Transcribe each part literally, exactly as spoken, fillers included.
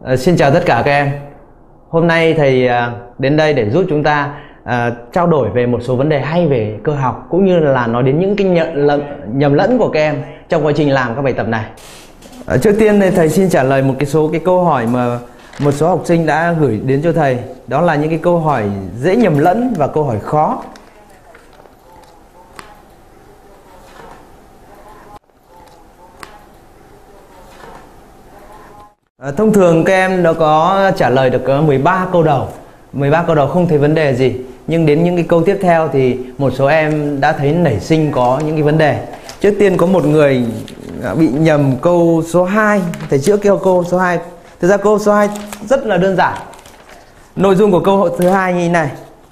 Uh, xin chào tất cả các em. Hôm nay thầy uh, đến đây để giúp chúng ta uh, trao đổi về một số vấn đề hay về cơ học, cũng như là nói đến những cái nhận lẫn, nhầm lẫn của các em trong quá trình làm các bài tập này. Uh, trước tiên thì thầy xin trả lời một cái số cái câu hỏi mà một số học sinh đã gửi đến cho thầy. Đó là những cái câu hỏi dễ nhầm lẫn và câu hỏi khó. À, thông thường các em nó có trả lời được mười ba câu đầu. mười ba câu đầu không thấy vấn đề gì. Nhưng đến những cái câu tiếp theo thì một số em đã thấy nảy sinh có những cái vấn đề. Trước tiên có một người bị nhầm câu số hai. Thầy trước kêu câu số hai. Thực ra câu số hai rất là đơn giản. Nội dung của câu thứ hai như thế này.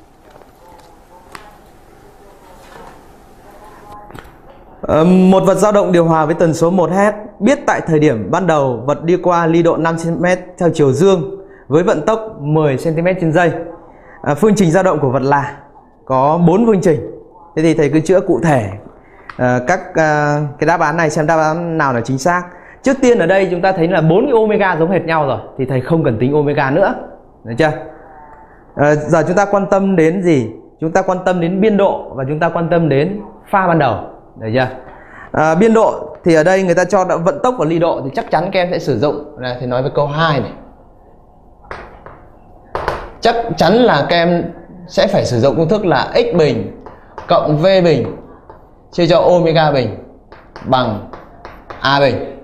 Một vật dao động điều hòa với tần số một héc, biết tại thời điểm ban đầu vật đi qua ly độ năm xăng-ti-mét theo chiều dương với vận tốc mười xăng-ti-mét trên giây. À, phương trình dao động của vật là có bốn phương trình. Thế thì thầy cứ chữa cụ thể à, các à, cái đáp án này xem đáp án nào là chính xác. Trước tiên ở đây chúng ta thấy là bốn cái omega giống hệt nhau rồi thì thầy không cần tính omega nữa. Được chưa? À, giờ chúng ta quan tâm đến gì? Chúng ta quan tâm đến biên độ và chúng ta quan tâm đến pha ban đầu. Được chưa? À, biên độ thì ở đây người ta cho vận tốc và ly độ thì chắc chắn các em sẽ sử dụng. Đây, thầy nói với câu hai này. Chắc chắn là các em sẽ phải sử dụng công thức là x bình cộng v bình chia cho omega bình bằng a bình.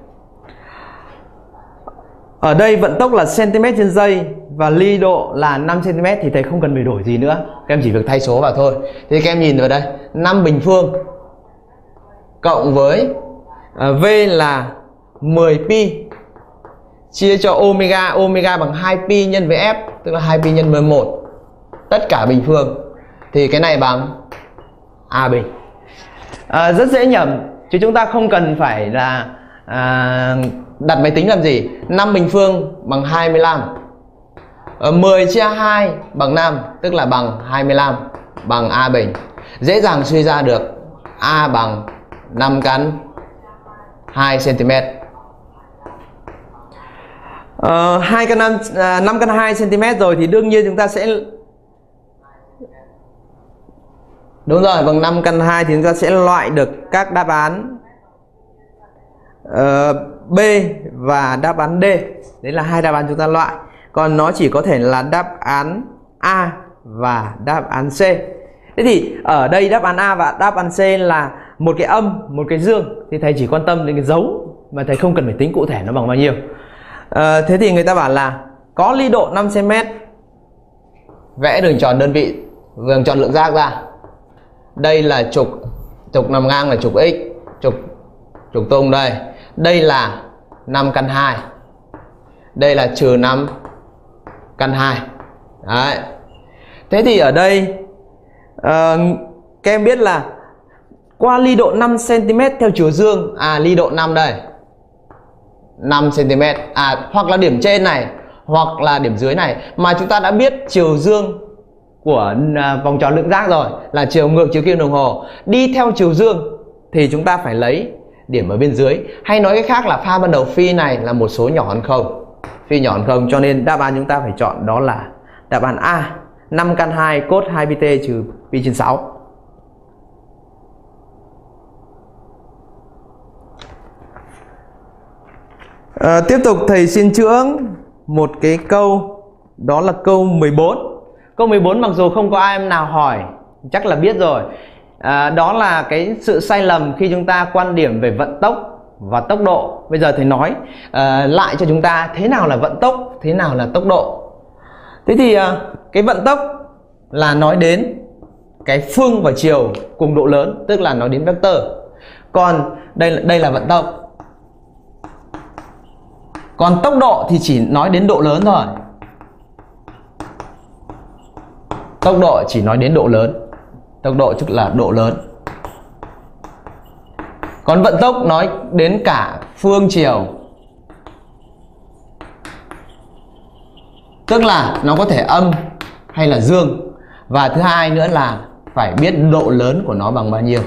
Ở đây vận tốc là cm trên giây và ly độ là năm xăng-ti-mét thì thầy không cần phải đổi gì nữa. Các em chỉ việc thay số vào thôi. Thì các em nhìn vào đây, năm bình phương cộng với uh, V là mười pi chia cho omega, omega bằng hai pi nhân với F, tức là hai pi nhân mười một, tất cả bình phương thì cái này bằng A bình. À, rất dễ nhầm chứ chúng ta không cần phải là à, đặt máy tính làm gì. Năm bình phương bằng hai mươi lăm, à, mười chia hai bằng năm, tức là bằng hai mươi lăm, bằng A bình. Dễ dàng suy ra được A bằng năm căn hai xăng-ti-mét. Ờ, hai căn năm, à, năm căn hai xăng-ti-mét rồi thì đương nhiên chúng ta sẽ, đúng rồi, bằng năm căn hai thì chúng ta sẽ loại được các đáp án uh, B và đáp án D. Đấy là hai đáp án chúng ta loại. Còn nó chỉ có thể là đáp án A và đáp án C. Thế thì ở đây đáp án A và đáp án C là một cái âm, một cái dương, thì thầy chỉ quan tâm đến cái dấu mà thầy không cần phải tính cụ thể nó bằng bao nhiêu. À, thế thì người ta bảo là có ly độ năm xăng-ti-mét, vẽ đường tròn đơn vị, đường tròn lượng giác ra. Đây là trục, trục nằm ngang là trục x, trục trục tung đây. Đây là năm căn hai. Đây là trừ năm căn hai. Đấy. Thế thì ở đây uh, các em biết là qua ly độ năm xăng-ti-mét theo chiều dương, à ly độ năm đây, năm xăng-ti-mét, à hoặc là điểm trên này hoặc là điểm dưới này, mà chúng ta đã biết chiều dương của à, vòng tròn lượng giác rồi là chiều ngược chiều kim đồng hồ. Đi theo chiều dương thì chúng ta phải lấy điểm ở bên dưới, hay nói cách khác là pha ban đầu phi này là một số nhỏ hơn không, phi nhỏ hơn không, cho nên đáp án chúng ta phải chọn đó là đáp án A, năm căn hai cos hai pi t trừ pi trên sáu. À, tiếp tục thầy xin chữa một cái câu, đó là câu mười bốn. Câu mười bốn mặc dù không có ai em nào hỏi, chắc là biết rồi. À, đó là cái sự sai lầm khi chúng ta quan điểm về vận tốc và tốc độ. Bây giờ thầy nói à, lại cho chúng ta thế nào là vận tốc, thế nào là tốc độ. Thế thì à, cái vận tốc là nói đến cái phương và chiều cùng độ lớn, tức là nói đến vector. Còn đây đây là vận tốc. Còn tốc độ thì chỉ nói đến độ lớn thôi. Tốc độ chỉ nói đến độ lớn. Tốc độ tức là độ lớn. Còn vận tốc nói đến cả phương chiều. Tức là nó có thể âm hay là dương. Và thứ hai nữa là phải biết độ lớn của nó bằng bao nhiêu.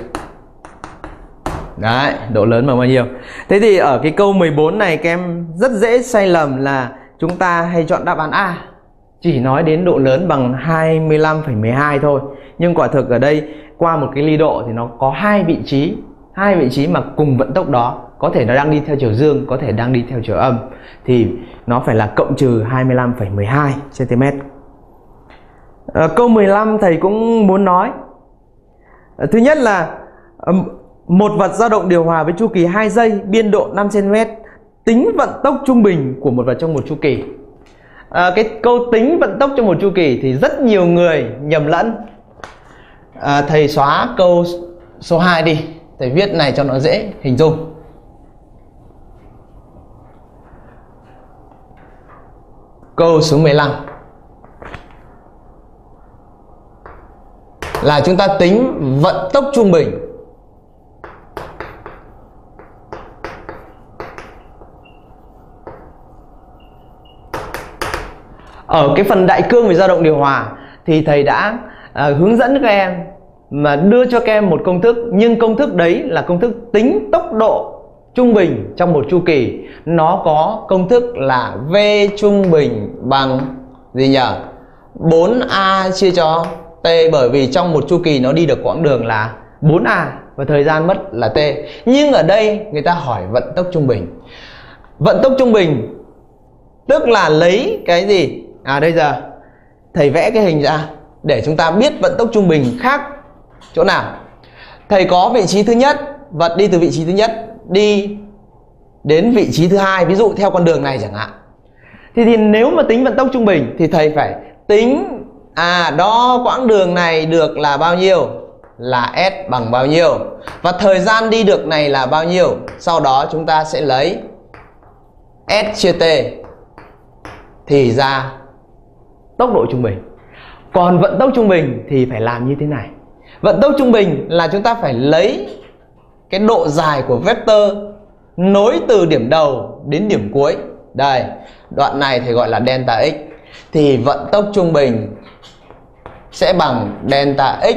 Đấy, độ lớn bằng bao nhiêu. Thế thì ở cái câu mười bốn này các em rất dễ sai lầm là chúng ta hay chọn đáp án A, chỉ nói đến độ lớn bằng hai mươi lăm phẩy mười hai thôi. Nhưng quả thực ở đây qua một cái ly độ thì nó có hai vị trí, hai vị trí mà cùng vận tốc đó, có thể nó đang đi theo chiều dương, có thể đang đi theo chiều âm, thì nó phải là cộng trừ hai mươi lăm phẩy mười hai xăng-ti-mét. À, câu mười lăm thầy cũng muốn nói. À, thứ nhất là một vật dao động điều hòa với chu kỳ hai giây, biên độ năm xăng-ti-mét, tính vận tốc trung bình của một vật trong một chu kỳ. À, cái câu tính vận tốc trong một chu kỳ thì rất nhiều người nhầm lẫn. À, thầy xóa câu số hai đi, thầy viết này cho nó dễ hình dung. Câu số mười lăm là chúng ta tính vận tốc trung bình ở cái phần đại cương về dao động điều hòa. Thì thầy đã à, hướng dẫn các em mà đưa cho các em một công thức, nhưng công thức đấy là công thức tính tốc độ trung bình trong một chu kỳ. Nó có công thức là V trung bình bằng gì nhỉ? bốn A chia cho T, bởi vì trong một chu kỳ nó đi được quãng đường là bốn A và thời gian mất là T. Nhưng ở đây người ta hỏi vận tốc trung bình. Vận tốc trung bình tức là lấy cái gì? À đây giờ thầy vẽ cái hình ra để chúng ta biết vận tốc trung bình khác chỗ nào. Thầy có vị trí thứ nhất, vật đi từ vị trí thứ nhất đi đến vị trí thứ hai, ví dụ theo con đường này chẳng hạn. Thì, thì nếu mà tính vận tốc trung bình thì thầy phải tính à đo quãng đường này được là bao nhiêu, là S bằng bao nhiêu, và thời gian đi được này là bao nhiêu. Sau đó chúng ta sẽ lấy S chia T thì ra tốc độ trung bình. Còn vận tốc trung bình thì phải làm như thế này. Vận tốc trung bình là chúng ta phải lấy cái độ dài của vector nối từ điểm đầu đến điểm cuối. Đây, đoạn này thì gọi là delta x. Thì vận tốc trung bình sẽ bằng delta x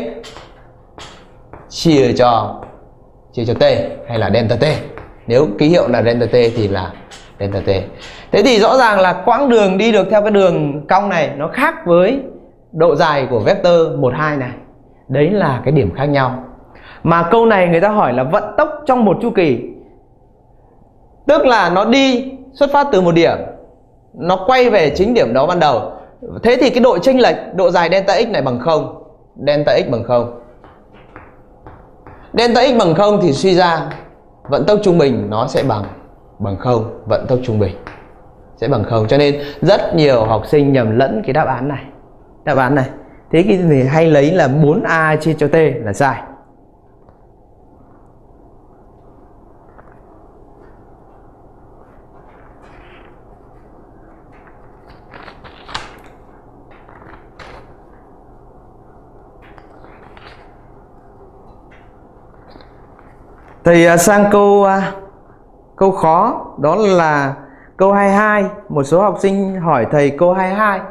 chia cho chia cho t, hay là delta t. Nếu ký hiệu là delta t thì là delta t. Thế thì rõ ràng là quãng đường đi được theo cái đường cong này nó khác với độ dài của vector một, hai này. Đấy là cái điểm khác nhau. Mà câu này người ta hỏi là vận tốc trong một chu kỳ, tức là nó đi xuất phát từ một điểm, nó quay về chính điểm đó ban đầu. Thế thì cái độ chênh lệch độ dài delta x này bằng không. Delta x bằng không. Delta x bằng không thì suy ra vận tốc trung bình nó sẽ bằng bằng không, vận tốc trung bình sẽ bằng không. Cho nên rất nhiều học sinh nhầm lẫn cái đáp án này. Đáp án này. Thế cái thì hay lấy là bốn A chia cho T là sai. Thầy sang câu câu khó, đó là câu hai mươi hai. Một số học sinh hỏi thầy câu hai mươi hai.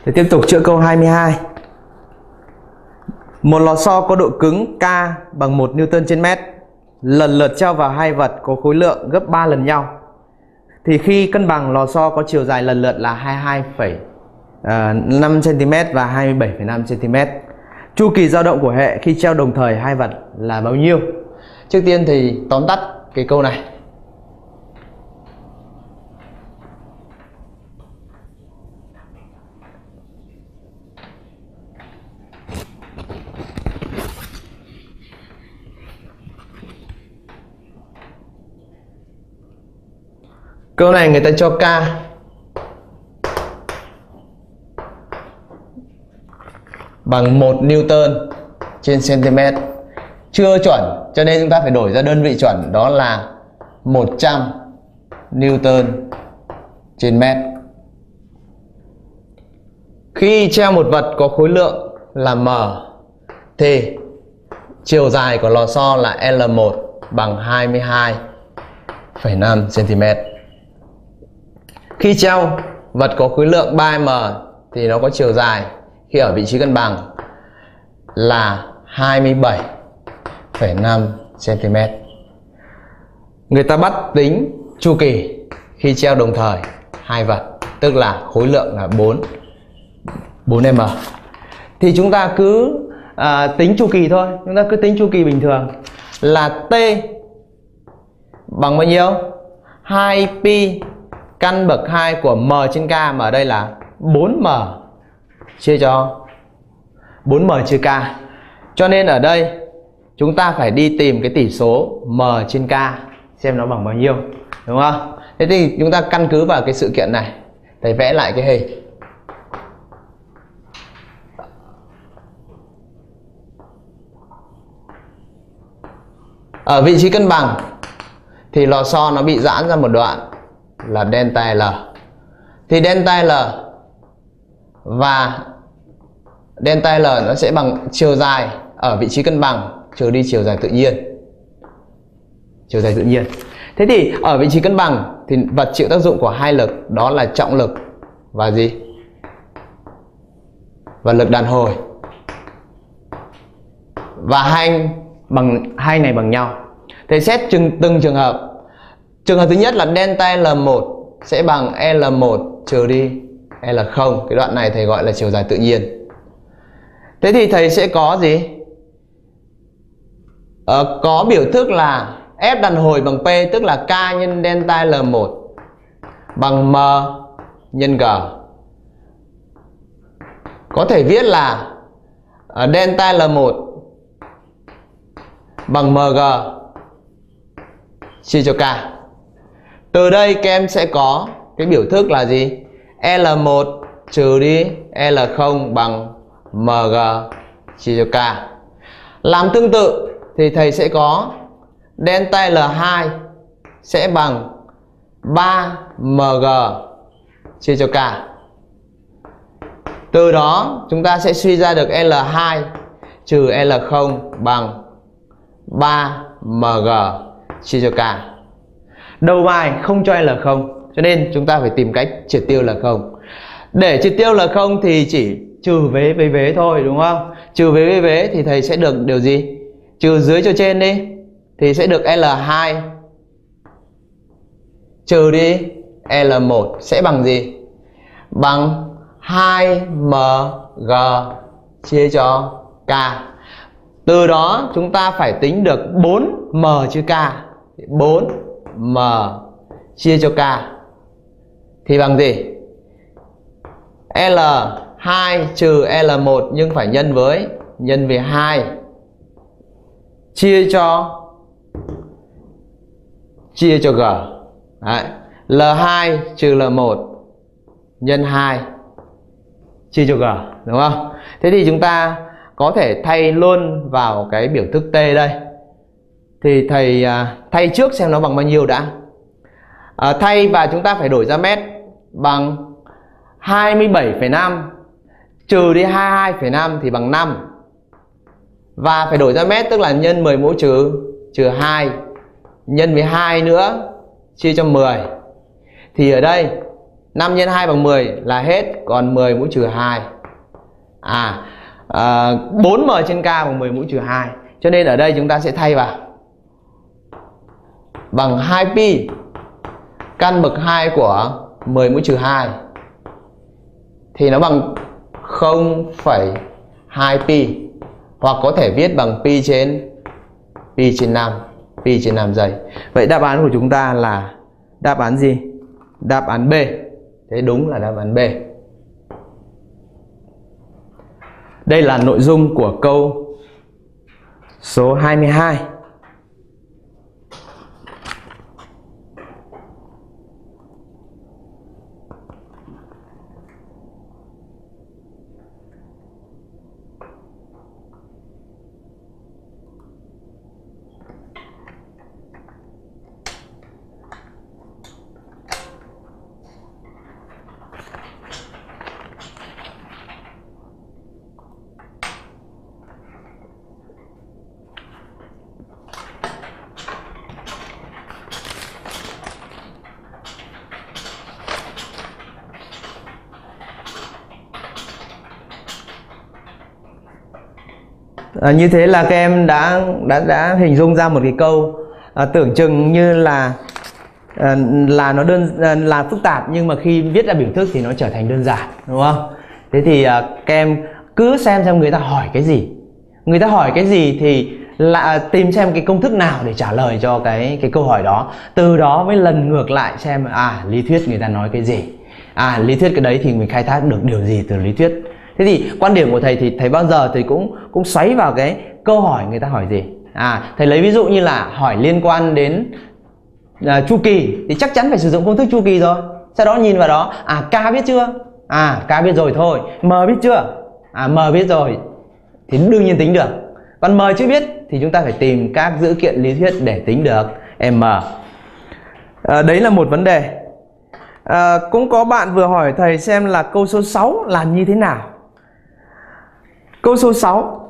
Thì tiếp tục chữa câu hai mươi hai. Một lò xo có độ cứng K bằng một Newton trên mét, lần lượt treo vào hai vật có khối lượng gấp ba lần nhau. Thì khi cân bằng, lò xo có chiều dài lần lượt là hai mươi hai phẩy năm xăng ti mét và hai mươi bảy phẩy năm xăng ti mét. Chu kỳ dao động của hệ khi treo đồng thời hai vật là bao nhiêu? Trước tiên thì tóm tắt cái câu này. Câu này người ta cho K bằng một Newton trên cm. Chưa chuẩn, cho nên chúng ta phải đổi ra đơn vị chuẩn, đó là một trăm Newton trên mét. Khi treo một vật có khối lượng là M thì chiều dài của lò xo là L một bằng hai mươi hai phẩy năm xăng ti mét. Khi treo vật có khối lượng ba m thì nó có chiều dài khi ở vị trí cân bằng là hai mươi bảy phẩy năm xăng ti mét. Người ta bắt tính chu kỳ khi treo đồng thời hai vật, tức là khối lượng là bốn m. Thì chúng ta cứ à, tính chu kỳ thôi. Chúng ta cứ tính chu kỳ bình thường là T bằng bao nhiêu? hai pi căn bậc hai của m trên k, mà ở đây là bốn m chia cho bốn m chia k. Cho nên ở đây chúng ta phải đi tìm cái tỷ số m trên k xem nó bằng bao nhiêu, đúng không? Thế thì chúng ta căn cứ vào cái sự kiện này, thầy vẽ lại cái hình. Ở vị trí cân bằng thì lò xo nó bị giãn ra một đoạn là delta L. Thì delta L và delta L nó sẽ bằng chiều dài ở vị trí cân bằng trừ đi chiều dài tự nhiên. Chiều dài tự nhiên. Thế thì ở vị trí cân bằng thì vật chịu tác dụng của hai lực, đó là trọng lực và gì? Và lực đàn hồi. Và hai bằng hai này bằng nhau. Thế xét từng, từng trường hợp. Trường hợp thứ nhất là delta L một sẽ bằng L một trừ đi L không. Cái đoạn này thầy gọi là chiều dài tự nhiên. Thế thì thầy sẽ có gì? Ờ, có biểu thức là F đàn hồi bằng P, tức là K nhân delta L một bằng M nhân G. Có thể viết là uh, delta L một bằng mg chia cho K. Từ đây các em sẽ có cái biểu thức là gì? L một trừ đi L không bằng mg chia cho K. Làm tương tự thì thầy sẽ có delta L hai sẽ bằng ba mg chia cho K. Từ đó chúng ta sẽ suy ra được L hai trừ L không bằng ba mg chia cho K. Đầu bài không cho L không, cho nên chúng ta phải tìm cách triệt tiêu L không. Để triệt tiêu L không thì chỉ trừ vế với vế thôi, đúng không? Trừ vế với vế thì thầy sẽ được điều gì? Trừ dưới cho trên đi thì sẽ được L hai trừ đi L một sẽ bằng gì? Bằng hai mg chia cho K. Từ đó chúng ta phải tính được bốn m chia K. bốn m chia cho K thì bằng gì? L hai trừ L một nhưng phải nhân với nhân với hai chia cho chia cho G. Đấy. L hai trừ L một nhân hai chia cho G, đúng không? Thế thì chúng ta có thể thay luôn vào cái biểu thức T đây. Thì thầy à, thay trước xem nó bằng bao nhiêu đã. À, thay và chúng ta phải đổi ra mét, bằng hai mươi bảy phẩy năm trừ đi hai mươi hai phẩy năm thì bằng năm. Và phải đổi ra mét, tức là nhân mười mũ trừ trừ hai nhân với hai nữa chia cho mười. Thì ở đây năm nhân hai bằng mười là hết, còn mười mũ trừ hai. À, à bốn m trên k bằng mười mũ trừ hai. Cho nên ở đây chúng ta sẽ thay vào bằng hai pi căn bậc hai của mười mũ trừ hai thì nó bằng không phẩy hai pi, hoặc có thể viết bằng pi trên pi trên năm, pi trên năm giây. Vậy đáp án của chúng ta là đáp án gì? Đáp án B. Thế đúng là đáp án B. Đây là nội dung của câu số hai mươi hai. À, như thế là các em đã đã đã hình dung ra một cái câu à, tưởng chừng như là à, là nó đơn à, là phức tạp, nhưng mà khi viết ra biểu thức thì nó trở thành đơn giản, đúng không? Thế thì à, các em cứ xem xem người ta hỏi cái gì, người ta hỏi cái gì thì là tìm xem cái công thức nào để trả lời cho cái cái câu hỏi đó. Từ đó mới lần ngược lại xem à lý thuyết người ta nói cái gì, à lý thuyết cái đấy thì mình khai thác được điều gì từ lý thuyết. Thế thì quan điểm của thầy thì thầy bao giờ thầy cũng cũng xoáy vào cái câu hỏi người ta hỏi gì. À thầy lấy ví dụ như là hỏi liên quan đến à, chu kỳ thì chắc chắn phải sử dụng công thức chu kỳ rồi. Sau đó nhìn vào đó, à k biết chưa? À k biết rồi thôi. M biết chưa? À m biết rồi thì đương nhiên tính được. Còn m chưa biết thì chúng ta phải tìm các dữ kiện lý thuyết để tính được m. À, đấy là một vấn đề. À, cũng có bạn vừa hỏi thầy xem là câu số sáu làm như thế nào. Câu số sáu.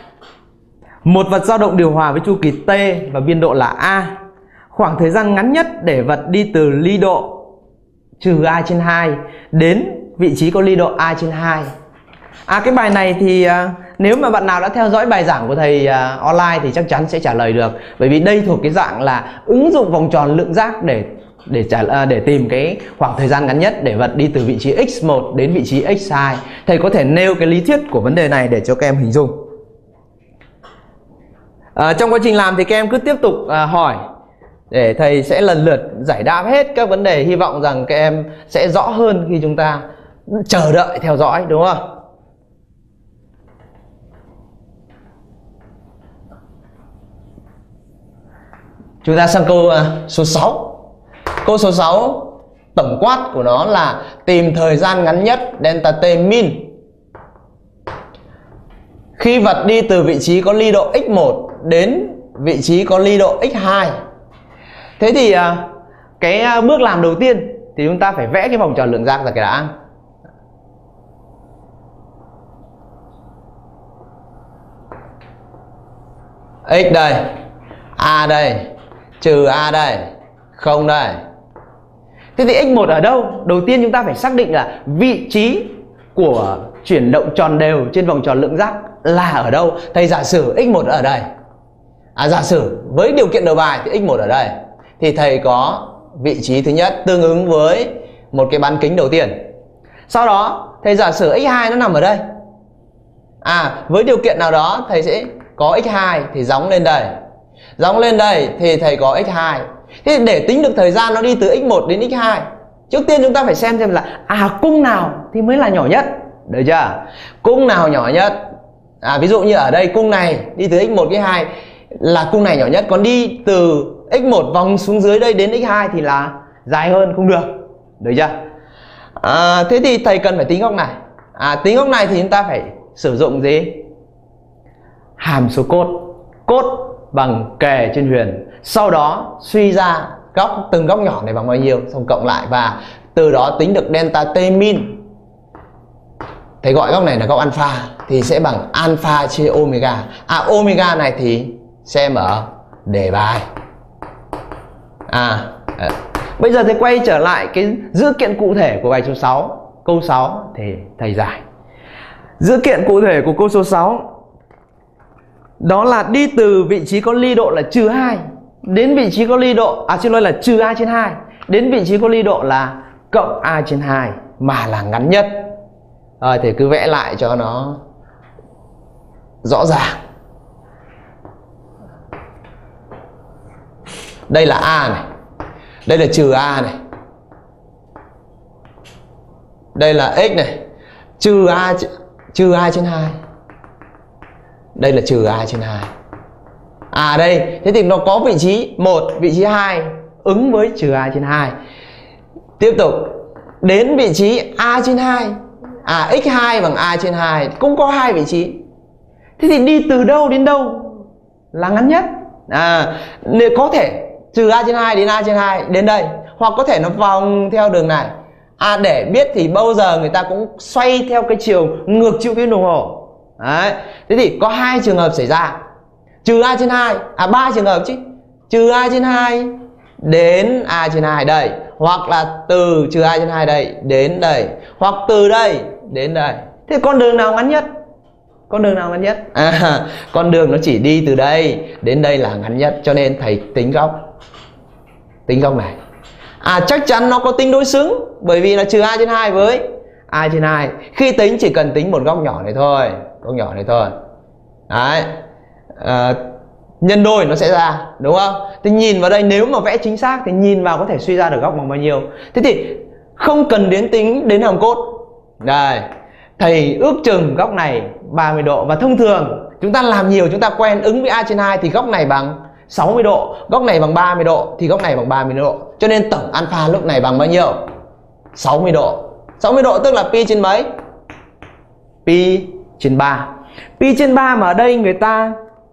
Một vật dao động điều hòa với chu kỳ T và biên độ là A. Khoảng thời gian ngắn nhất để vật đi từ ly độ trừ A trên hai đến vị trí có ly độ A trên hai. À cái bài này thì à, nếu mà bạn nào đã theo dõi bài giảng của thầy à, online thì chắc chắn sẽ trả lời được. Bởi vì đây thuộc cái dạng là ứng dụng vòng tròn lượng giác để để trả để tìm cái khoảng thời gian ngắn nhất để vật đi từ vị trí x một đến vị trí x hai. Thầy có thể nêu cái lý thuyết của vấn đề này để cho các em hình dung. À, trong quá trình làm thì các em cứ tiếp tục à, hỏi để thầy sẽ lần lượt giải đáp hết các vấn đề. Hy vọng rằng các em sẽ rõ hơn khi chúng ta chờ đợi theo dõi, đúng không? Chúng ta sang câu uh, số sáu. Câu số sáu tổng quát của nó là tìm thời gian ngắn nhất delta t min khi vật đi từ vị trí có ly độ x một đến vị trí có ly độ x hai. Thế thì uh, cái uh, bước làm đầu tiên thì chúng ta phải vẽ cái vòng tròn lượng giác ra cái đã. X đây, A đây, trừ A đây, không đây. Thế thì x một ở đâu? Đầu tiên chúng ta phải xác định là vị trí của chuyển động tròn đều trên vòng tròn lượng giác là ở đâu. Thầy giả sử x một ở đây. À giả sử với điều kiện đầu bài thì x một ở đây. Thì thầy có vị trí thứ nhất tương ứng với một cái bán kính đầu tiên. Sau đó thầy giả sử x hai nó nằm ở đây. À với điều kiện nào đó thầy sẽ có x hai thì gióng lên đây. Gióng lên đây thì thầy có x hai. Thế để tính được thời gian nó đi từ x một đến x hai, trước tiên chúng ta phải xem xem là à cung nào thì mới là nhỏ nhất. Được chưa? Cung nào nhỏ nhất? À ví dụ như ở đây cung này đi từ x một x hai là cung này nhỏ nhất, còn đi từ x một vòng xuống dưới đây đến x hai thì là dài hơn, không được. Được chưa? À, thế thì thầy cần phải tính góc này. À tính góc này thì chúng ta phải sử dụng gì? Hàm số cốt. Cốt bằng kề trên huyền. Sau đó suy ra góc từng góc nhỏ này bằng bao nhiêu, xong cộng lại và từ đó tính được delta t min. Thầy gọi góc này là góc alpha thì sẽ bằng alpha chia omega. À omega này thì xem ở đề bài. À Bây giờ thầy quay trở lại cái dữ kiện cụ thể của bài số sáu. Câu sáu thì thầy giải. Dữ kiện cụ thể của câu số sáu đó là đi từ vị trí có ly độ là trừ hai đến vị trí có ly độ, à xin lỗi là trừ a trên hai đến vị trí có ly độ là cộng a trên hai mà là ngắn nhất. Rồi thì cứ vẽ lại cho nó rõ ràng. Đây là a này, đây là trừ a này, đây là x này, trừ a trừ a trên hai, đây là trừ a trên hai. À đây, thế thì nó có vị trí một, vị trí hai ứng với trừ a trên hai. Tiếp tục đến vị trí a trên hai, à x hai bằng a trên hai cũng có hai vị trí. Thế thì đi từ đâu đến đâu là ngắn nhất? À, có thể trừ a trên hai đến a trên hai đến đây, hoặc có thể nó vòng theo đường này. À, để biết thì bao giờ người ta cũng xoay theo cái chiều ngược chiều kim đồng hồ. Đấy. Thế thì có hai trường hợp xảy ra. Trừ a trên hai, à ba trường hợp chứ. Trừ a trên hai đến a trên hai đây, hoặc là từ trừ a trên hai đây đến đây, hoặc từ đây đến đây. Thế con đường nào ngắn nhất? Con đường nào ngắn nhất? À, con đường nó chỉ đi từ đây đến đây là ngắn nhất, cho nên thầy tính góc. Tính góc này. À, chắc chắn nó có tính đối xứng, bởi vì là trừ a trên hai với a trên hai. Khi tính chỉ cần tính một góc nhỏ này thôi, góc nhỏ này thôi. Đấy. À, nhân đôi nó sẽ ra, đúng không? Thì nhìn vào đây, nếu mà vẽ chính xác thì nhìn vào có thể suy ra được góc bằng bao nhiêu. Thế thì không cần đến tính đến hàm cốt. Đây, thầy ước chừng góc này ba mươi độ. Và thông thường chúng ta làm nhiều, chúng ta quen ứng với a trên hai thì góc này bằng sáu mươi độ, góc này bằng ba mươi độ, thì góc này bằng ba mươi độ. Cho nên tổng alpha lúc này bằng bao nhiêu? sáu mươi độ. sáu mươi độ tức là pi trên mấy? Pi trên ba. Pi trên ba mà ở đây người ta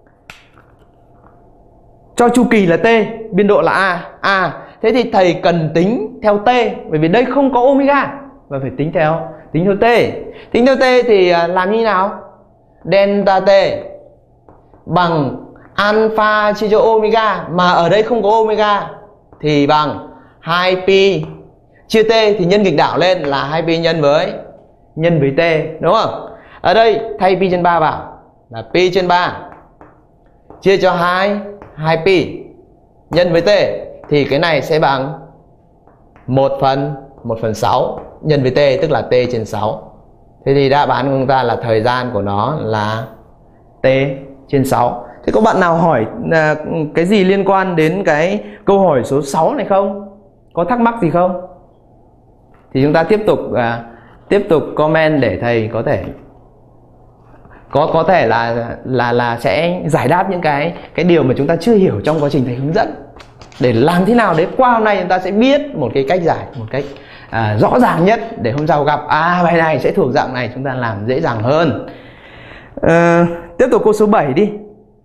cho chu kỳ là t, biên độ là a. À, thế thì thầy cần tính theo t, bởi vì đây không có omega và phải tính theo tính theo t. Tính theo t thì làm như nào? Delta t bằng alpha chia cho omega, mà ở đây không có omega thì bằng hai pi chia t, thì nhân nghịch đảo lên là hai pi nhân với nhân với t, đúng không? Ở đây thay pi trên ba vào là pi trên ba chia cho hai, hai pi nhân với t, thì cái này sẽ bằng một phần một phần sáu nhân với t, tức là t trên sáu. Thế thì đáp án của chúng ta là thời gian của nó là t trên sáu. Thế có bạn nào hỏi à, cái gì liên quan đến cái câu hỏi số sáu này không? Có thắc mắc gì không? Thì chúng ta tiếp tục à, tiếp tục comment để thầy có thể có có thể là là là sẽ giải đáp những cái cái điều mà chúng ta chưa hiểu trong quá trình thầy hướng dẫn, để làm thế nào để qua hôm nay chúng ta sẽ biết một cái cách giải một cách à, rõ ràng nhất, để hôm sau gặp à bài này sẽ thuộc dạng này, chúng ta làm dễ dàng hơn. À, tiếp tục câu số bảy đi.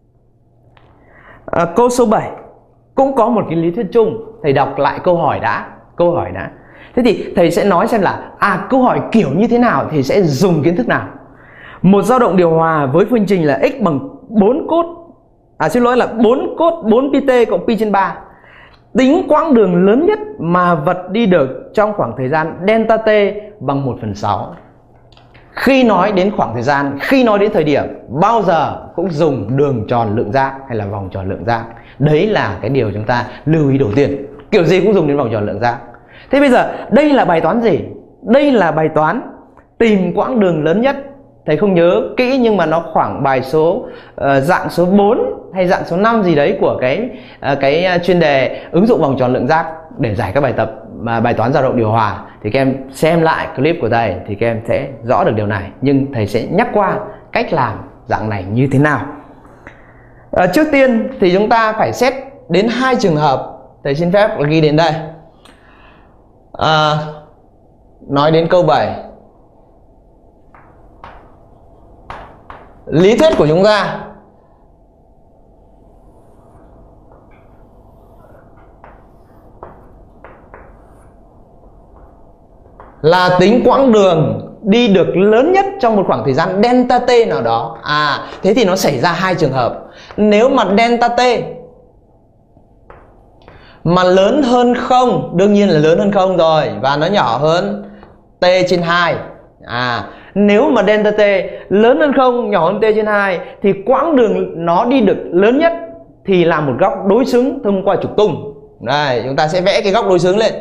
À, câu số bảy cũng có một cái lý thuyết chung. Thầy đọc lại câu hỏi đã. Câu hỏi đã. Thế thì thầy sẽ nói xem là à câu hỏi kiểu như thế nào thì sẽ dùng kiến thức nào. Một dao động điều hòa với phương trình là x bằng bốn cốt, à xin lỗi là bốn cốt bốn pi t cộng pi trên ba. Tính quãng đường lớn nhất mà vật đi được trong khoảng thời gian delta t bằng một phần sáu. Khi nói đến khoảng thời gian, khi nói đến thời điểm, bao giờ cũng dùng đường tròn lượng giác hay là vòng tròn lượng giác. Đấy là cái điều chúng ta lưu ý đầu tiên. Kiểu gì cũng dùng đến vòng tròn lượng giác. Thế bây giờ đây là bài toán gì? Đây là bài toán tìm quãng đường lớn nhất. Thầy không nhớ kỹ nhưng mà nó khoảng bài số uh, dạng số bốn hay dạng số năm gì đấy của cái uh, cái chuyên đề ứng dụng vòng tròn lượng giác để giải các bài tập mà bài toán dao động điều hòa. Thì các em xem lại clip của thầy thì các em sẽ rõ được điều này, nhưng thầy sẽ nhắc qua cách làm dạng này như thế nào. À, trước tiên thì chúng ta phải xét đến hai trường hợp. Thầy xin phép ghi đến đây. À, nói đến câu bảy. Lý thuyết của chúng ta là tính quãng đường đi được lớn nhất trong một khoảng thời gian delta t nào đó. À, thế thì nó xảy ra hai trường hợp. Nếu mà delta t mà lớn hơn không, đương nhiên là lớn hơn không rồi, và nó nhỏ hơn t trên hai. À, nếu mà delta t lớn hơn không, nhỏ hơn t trên hai thì quãng đường nó đi được lớn nhất thì là một góc đối xứng thông qua trục tung. Đây, chúng ta sẽ vẽ cái góc đối xứng lên.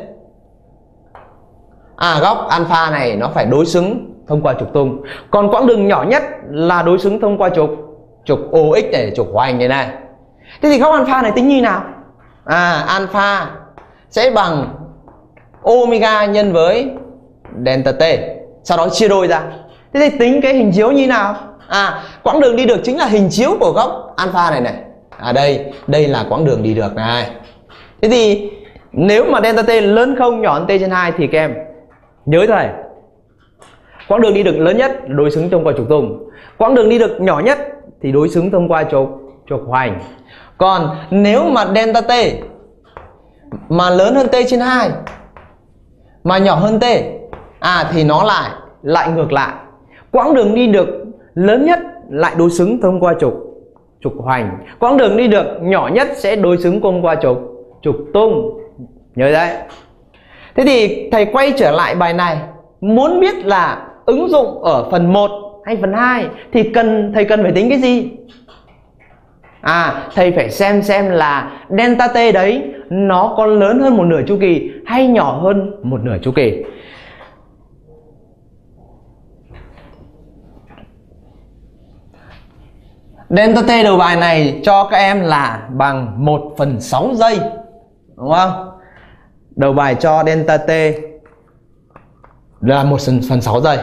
À, góc alpha này nó phải đối xứng thông qua trục tung. Còn quãng đường nhỏ nhất là đối xứng thông qua trục trục o x này, trục hoành này này. Thế thì góc alpha này tính như nào? À, alpha sẽ bằng omega nhân với delta t, sau đó chia đôi ra. Thế thì tính cái hình chiếu như nào? À, quãng đường đi được chính là hình chiếu của góc alpha này này. À đây, đây là quãng đường đi được này. Thế thì nếu mà delta t lớn không, nhỏ hơn t trên hai thì các em nhớ thầy, quãng đường đi được lớn nhất đối xứng thông qua trục tung, quãng đường đi được nhỏ nhất thì đối xứng thông qua trục trục hoành. Còn nếu mà delta t mà lớn hơn t trên hai mà nhỏ hơn t, à thì nó lại lại ngược lại, quãng đường đi được lớn nhất lại đối xứng thông qua trục trục hoành, quãng đường đi được nhỏ nhất sẽ đối xứng thông qua trục trục tung. Nhớ đấy. Thế thì thầy quay trở lại bài này, muốn biết là ứng dụng ở phần một hay phần hai thì cần thầy cần phải tính cái gì? À, thầy phải xem xem là delta t đấy nó có lớn hơn một nửa chu kỳ hay nhỏ hơn một nửa chu kỳ. Delta t đầu bài này cho các em là bằng một phần sáu giây, đúng không? Đầu bài cho delta t là một phần sáu giây.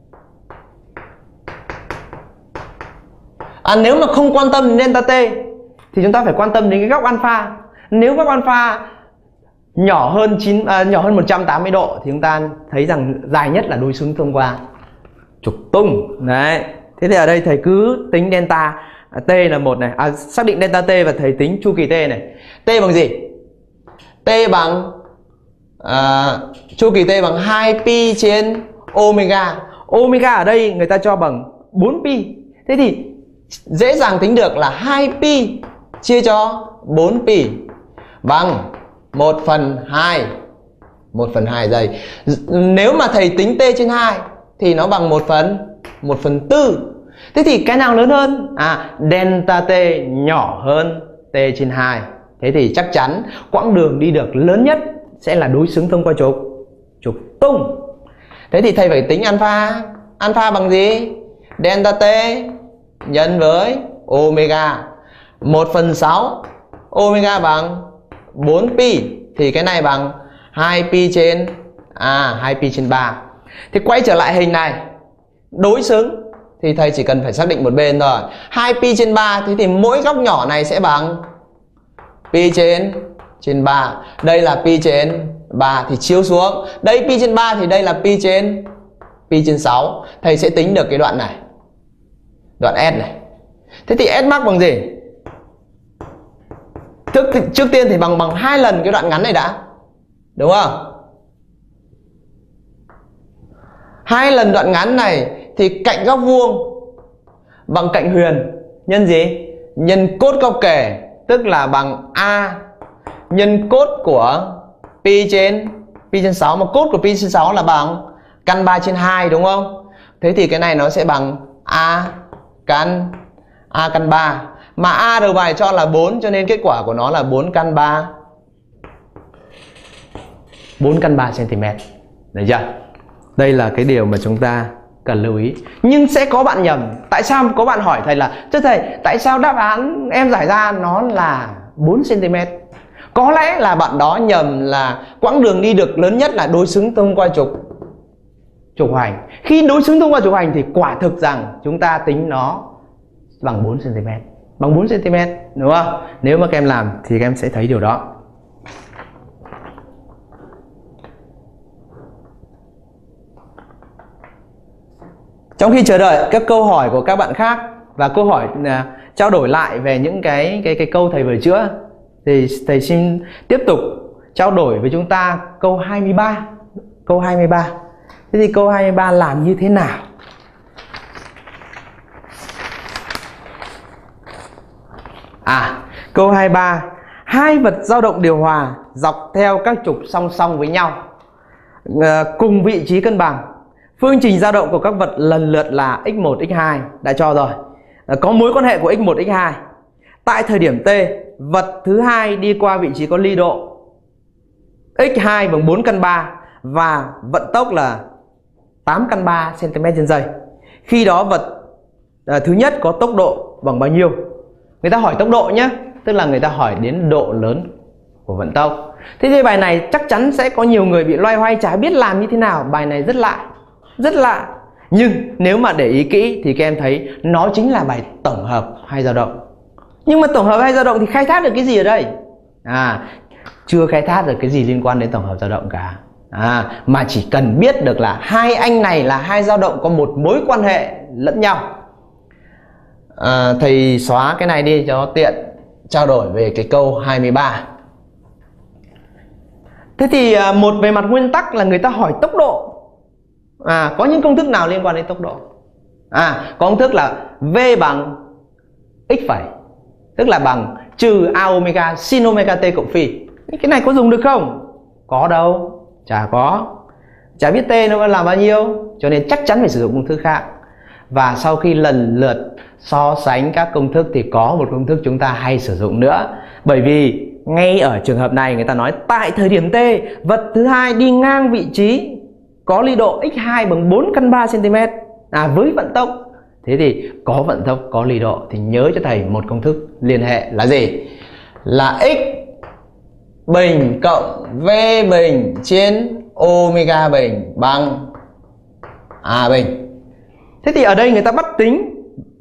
À, nếu mà không quan tâm đến delta t thì chúng ta phải quan tâm đến cái góc alpha. Nếu góc alpha nhỏ hơn chín à, nhỏ hơn một trăm tám mươi độ thì chúng ta thấy rằng dài nhất là đối xứng thông qua trục tung. Đấy. Thế thì ở đây thầy cứ tính delta t là một này, à, xác định delta t và thầy tính chu kỳ t này. T bằng gì? T bằng à, chu kỳ t bằng hai pi trên omega. Omega ở đây người ta cho bằng bốn pi. Thế thì dễ dàng tính được là hai pi chia cho bốn pi bằng một phần hai. một phần hai giây. Nếu mà thầy tính t trên hai thì nó bằng một phần một phần tư. Thế thì cái nào lớn hơn? À, delta t nhỏ hơn t trên hai. Thế thì chắc chắn quãng đường đi được lớn nhất sẽ là đối xứng thông qua trục trục tung. Thế thì thầy phải tính alpha. Alpha bằng gì? Delta t nhân với omega. một phần sáu. Omega bằng bốn pi. Thì cái này bằng hai pi trên à hai pi trên ba. Thì quay trở lại hình này, đối xứng thì thầy chỉ cần phải xác định một bên thôi. hai pi trên ba, thế thì mỗi góc nhỏ này sẽ bằng pi trên trên ba. Đây là pi trên ba thì chiếu xuống. Đây pi trên ba thì đây là pi trên pi trên sáu. Thầy sẽ tính được cái đoạn này. Đoạn S này. Thế thì S max bằng gì? Trước, trước tiên thì bằng bằng hai lần cái đoạn ngắn này đã. Đúng không? Hai lần đoạn ngắn này thì cạnh góc vuông bằng cạnh huyền nhân gì? Nhân cốt góc kề, tức là bằng A nhân cốt của pi trên pi trên sáu, mà cốt của pi trên sáu là bằng căn ba trên hai, đúng không? Thế thì cái này nó sẽ bằng A căn A căn ba. Mà A đầu bài cho là bốn, cho nên kết quả của nó là bốn căn ba. bốn căn ba xăng-ti-mét. Được chưa? Đây là cái điều mà chúng ta cần lưu ý. Nhưng sẽ có bạn nhầm. Tại sao có bạn hỏi thầy là thưa thầy, tại sao đáp án em giải ra nó là bốn xăng-ti-mét? Có lẽ là bạn đó nhầm là quãng đường đi được lớn nhất là đối xứng thông qua trục trục hoành. Khi đối xứng thông qua trục hoành thì quả thực rằng chúng ta tính nó bằng bốn xăng-ti-mét. Bằng bốn xăng-ti-mét, đúng không? Nếu mà các em làm thì các em sẽ thấy điều đó. Trong khi chờ đợi các câu hỏi của các bạn khác và câu hỏi uh, trao đổi lại về những cái cái cái câu thầy vừa chữa, thì thầy xin tiếp tục trao đổi với chúng ta câu hai mươi ba. Câu hai mươi ba. Thế thì câu hai mươi ba làm như thế nào? À, câu hai mươi ba. hai vật dao động điều hòa dọc theo các trục song song với nhau, à, cùng vị trí cân bằng. Phương trình dao động của các vật lần lượt là x một, x hai đã cho rồi. À, có mối quan hệ của x một, x hai. Tại thời điểm T, vật thứ hai đi qua vị trí có ly độ x hai bằng bốn căn ba và vận tốc là tám căn ba cm trên giây. Khi đó vật à, thứ nhất có tốc độ bằng bao nhiêu? Người ta hỏi tốc độ nhé, tức là người ta hỏi đến độ lớn của vận tốc. Thế thì bài này chắc chắn sẽ có nhiều người bị loay hoay chả biết làm như thế nào. Bài này rất lạ, rất lạ. Nhưng nếu mà để ý kỹ thì các em thấy nó chính là bài tổng hợp hay dao động. Nhưng mà tổng hợp hay dao động thì khai thác được cái gì ở đây? À, chưa khai thác được cái gì liên quan đến tổng hợp dao động cả. À, mà chỉ cần biết được là hai anh này là hai dao động có một mối quan hệ lẫn nhau. À, thầy xóa cái này đi cho tiện trao đổi về cái câu hai mươi ba. Thế thì một về mặt nguyên tắc là người ta hỏi tốc độ. À, có những công thức nào liên quan đến tốc độ? À, có công thức là V bằng x phẩy, tức là bằng trừ a omega sin omega t cộng phi. Cái này có dùng được không? Có đâu, chả có. Chả biết t nó là bao nhiêu, cho nên chắc chắn phải sử dụng công thức khác. Và sau khi lần lượt so sánh các công thức thì có một công thức chúng ta hay sử dụng nữa. Bởi vì ngay ở trường hợp này người ta nói tại thời điểm T, vật thứ hai đi ngang vị trí có ly độ x hai bằng bốn căn ba cm à, với vận tốc. Thế thì có vận tốc, có ly độ thì nhớ cho thầy một công thức liên hệ là gì? Là x bình cộng v bình trên omega bình bằng a bình. Thế thì ở đây người ta bắt tính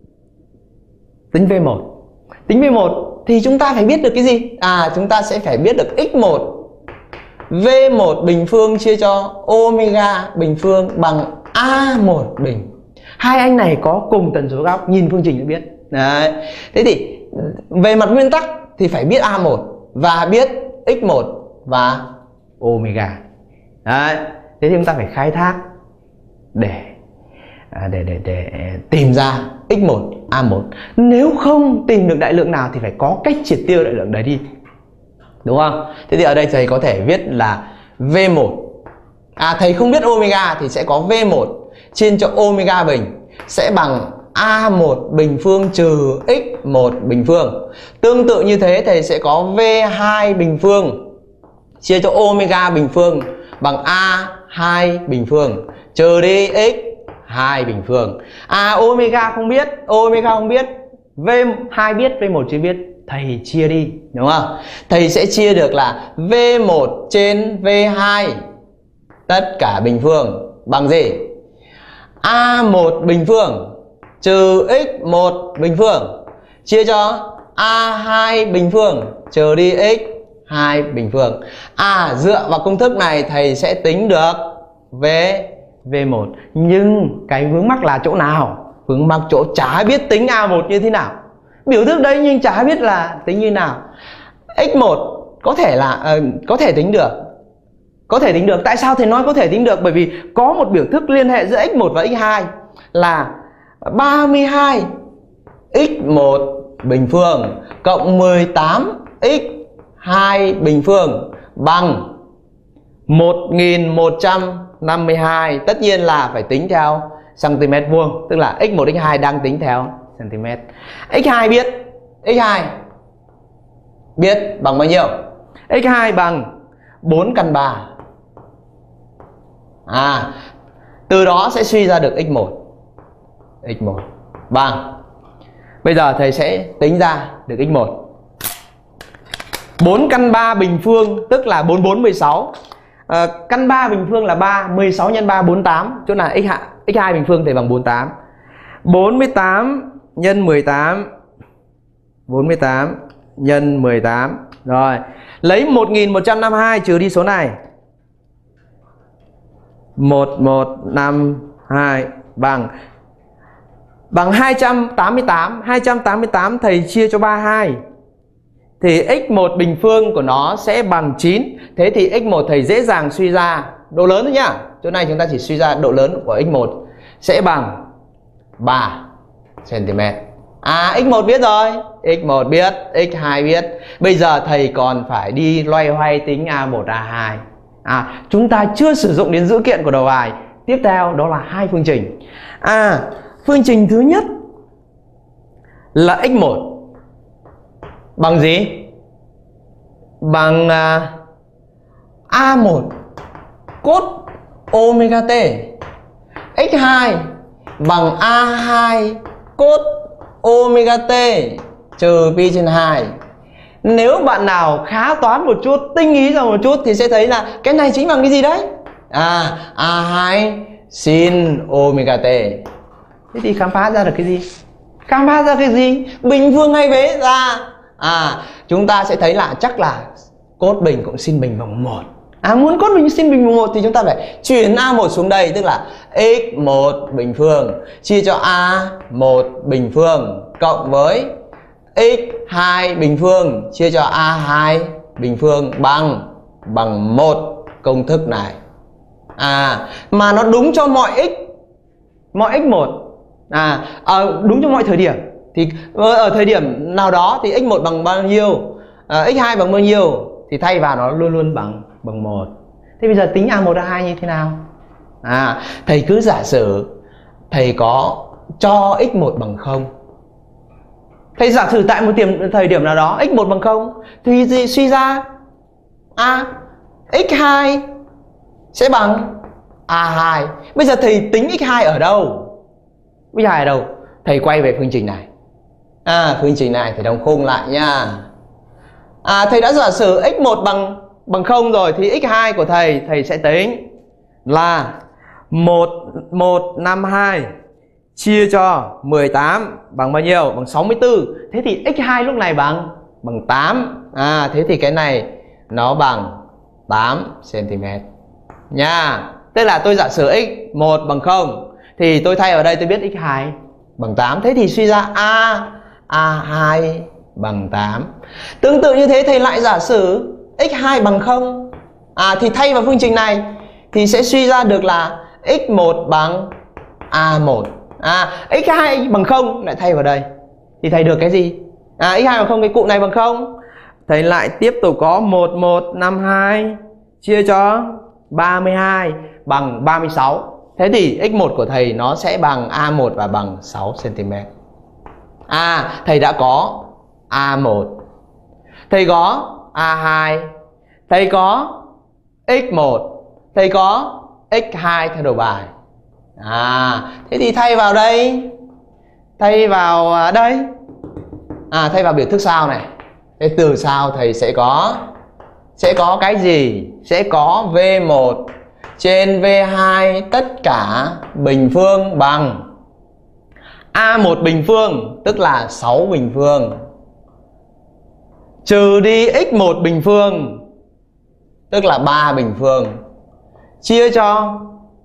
tính v một. Tính v một thì chúng ta phải biết được cái gì? À, chúng ta sẽ phải biết được x một v một bình phương chia cho omega bình phương bằng a một bình. Hai anh này có cùng tần số góc, nhìn phương trình đã biết. Đấy. Thế thì về mặt nguyên tắc thì phải biết a một và biết x một và omega. Đấy. Thế thì chúng ta phải khai thác để để để để tìm ra x một, a một. Nếu không tìm được đại lượng nào thì phải có cách triệt tiêu đại lượng đấy đi, đúng không? Thế thì ở đây thầy có thể viết là v một. À, thầy không biết omega thì sẽ có v một trên cho omega bình sẽ bằng a một bình phương trừ x một bình phương. Tương tự như thế thầy sẽ có v hai bình phương chia cho omega bình phương bằng a hai bình phương trừ đi x hai bình phương. À, omega không biết, omega không biết, v hai biết, v một chưa biết, thầy chia đi, đúng không? Thầy sẽ chia được là v một trên v hai tất cả bình phương bằng gì? a một bình phương trừ x một bình phương chia cho a hai bình phương trừ đi x hai bình phương. À, dựa vào công thức này thầy sẽ tính được v v một. Nhưng cái vướng mắc là chỗ nào? Vướng mắc chỗ chả biết tính a một như thế nào. Biểu thức đấy nhưng chả biết là tính như nào. x một có thể là uh, có thể tính được. Có thể tính được. Tại sao thầy nói có thể tính được? Bởi vì có một biểu thức liên hệ giữa x một và x hai là ba mươi hai x một bình phương cộng mười tám x hai bình phương bằng một nghìn một trăm năm mươi hai. Tất nhiên là phải tính theo cm vuông, tức là x một, x hai đang tính theo cm. x hai biết, x hai biết bằng bao nhiêu? x hai bằng bốn căn ba. À, từ đó sẽ suy ra được x một. x một bằng, bây giờ thầy sẽ tính ra được x một. bốn căn ba bình phương tức là bốn, bốn, mười sáu. À, căn ba bình phương là ba, mười sáu nhân ba bốn mươi tám, chỗ là x, x hai bình phương thì bằng bốn mươi tám. bốn mươi tám nhân mười tám, bốn mươi tám nhân mười tám. Rồi, lấy một nghìn một trăm năm mươi hai trừ đi số này. một nghìn một trăm năm mươi hai bằng bằng hai trăm tám mươi tám. hai trăm tám mươi tám thầy chia cho ba mươi hai thì x một bình phương của nó sẽ bằng chín. Thế thì x một thầy dễ dàng suy ra độ lớn thôi nhá. Chỗ này chúng ta chỉ suy ra độ lớn của x một sẽ bằng ba xăng ti mét. À, x một biết rồi. x một biết, x hai biết. Bây giờ thầy còn phải đi loay hoay tính a một, a hai. À, chúng ta chưa sử dụng đến dữ kiện của đầu bài. Tiếp theo đó là hai phương trình. À, phương trình thứ nhất là x một bằng gì? Bằng uh, a một cos omega t. x hai bằng a hai cos omega t trừ pi trên hai. Nếu bạn nào khá toán một chút, tinh ý ra một chút thì sẽ thấy là cái này chính bằng cái gì đấy? À, a hai sin omega t. Thế thì khám phá ra được cái gì? Khám phá ra cái gì? Bình phương hay vế ra. À, chúng ta sẽ thấy là chắc là cos bình cũng sin bình bằng một. À, muốn cos bình sin bình bằng một thì chúng ta phải chuyển a một xuống đây, tức là x một bình phương chia cho a một bình phương cộng với x hai bình phương chia cho a hai bình phương bằng bằng một. Công thức này. À, mà nó đúng cho mọi x, mọi x một. À, à, đúng cho mọi thời điểm. Thì ở thời điểm nào đó thì x một bằng bao nhiêu, à, x hai bằng bao nhiêu thì thay vào nó luôn luôn bằng bằng một. Thế bây giờ tính a một, a hai như thế nào? À, thầy cứ giả sử thầy có cho x một bằng không. Thầy giả sử tại một điểm, thời điểm nào đó x một bằng không thì gì suy ra a x hai sẽ bằng a hai. Bây giờ thầy tính x hai ở đâu? x hai ở đâu? Thầy quay về phương trình này. À, phương trình này thầy đóng khung lại nha. À, thầy đã giả sử x một bằng bằng không rồi thì x hai của thầy thầy sẽ tính là một một năm hai chia cho mười tám bằng bao nhiêu? Bằng sáu mươi tư. Thế thì x hai lúc này bằng bằng tám. À, thế thì cái này nó bằng tám xăng ti mét nha. Tức là tôi giả sử x một bằng không thì tôi thay ở đây tôi biết x hai bằng tám. Thế thì suy ra a a hai bằng tám. Tương tự như thế thầy lại giả sử x hai bằng không. À, thì thay vào phương trình này thì sẽ suy ra được là x một bằng a một. À, x hai bằng không lại thay vào đây thì thầy được cái gì? À, x hai bằng không, cái cụm này bằng không. Thầy lại tiếp tục có một một năm hai chia cho ba mươi hai bằng ba mươi sáu. Thế thì x một của thầy nó sẽ bằng a một và bằng sáu xăng ti mét. À, thầy đã có a một, thầy có a hai, thầy có x một, thầy có x hai theo đầu bài. À, thế thì thay vào đây, thay vào đây, à, thay vào biểu thức sau này. Thế từ sau thầy sẽ có sẽ có cái gì? Sẽ có v một trên v hai tất cả bình phương bằng a một bình phương, tức là sáu bình phương, trừ đi x một bình phương, tức là ba bình phương, chia cho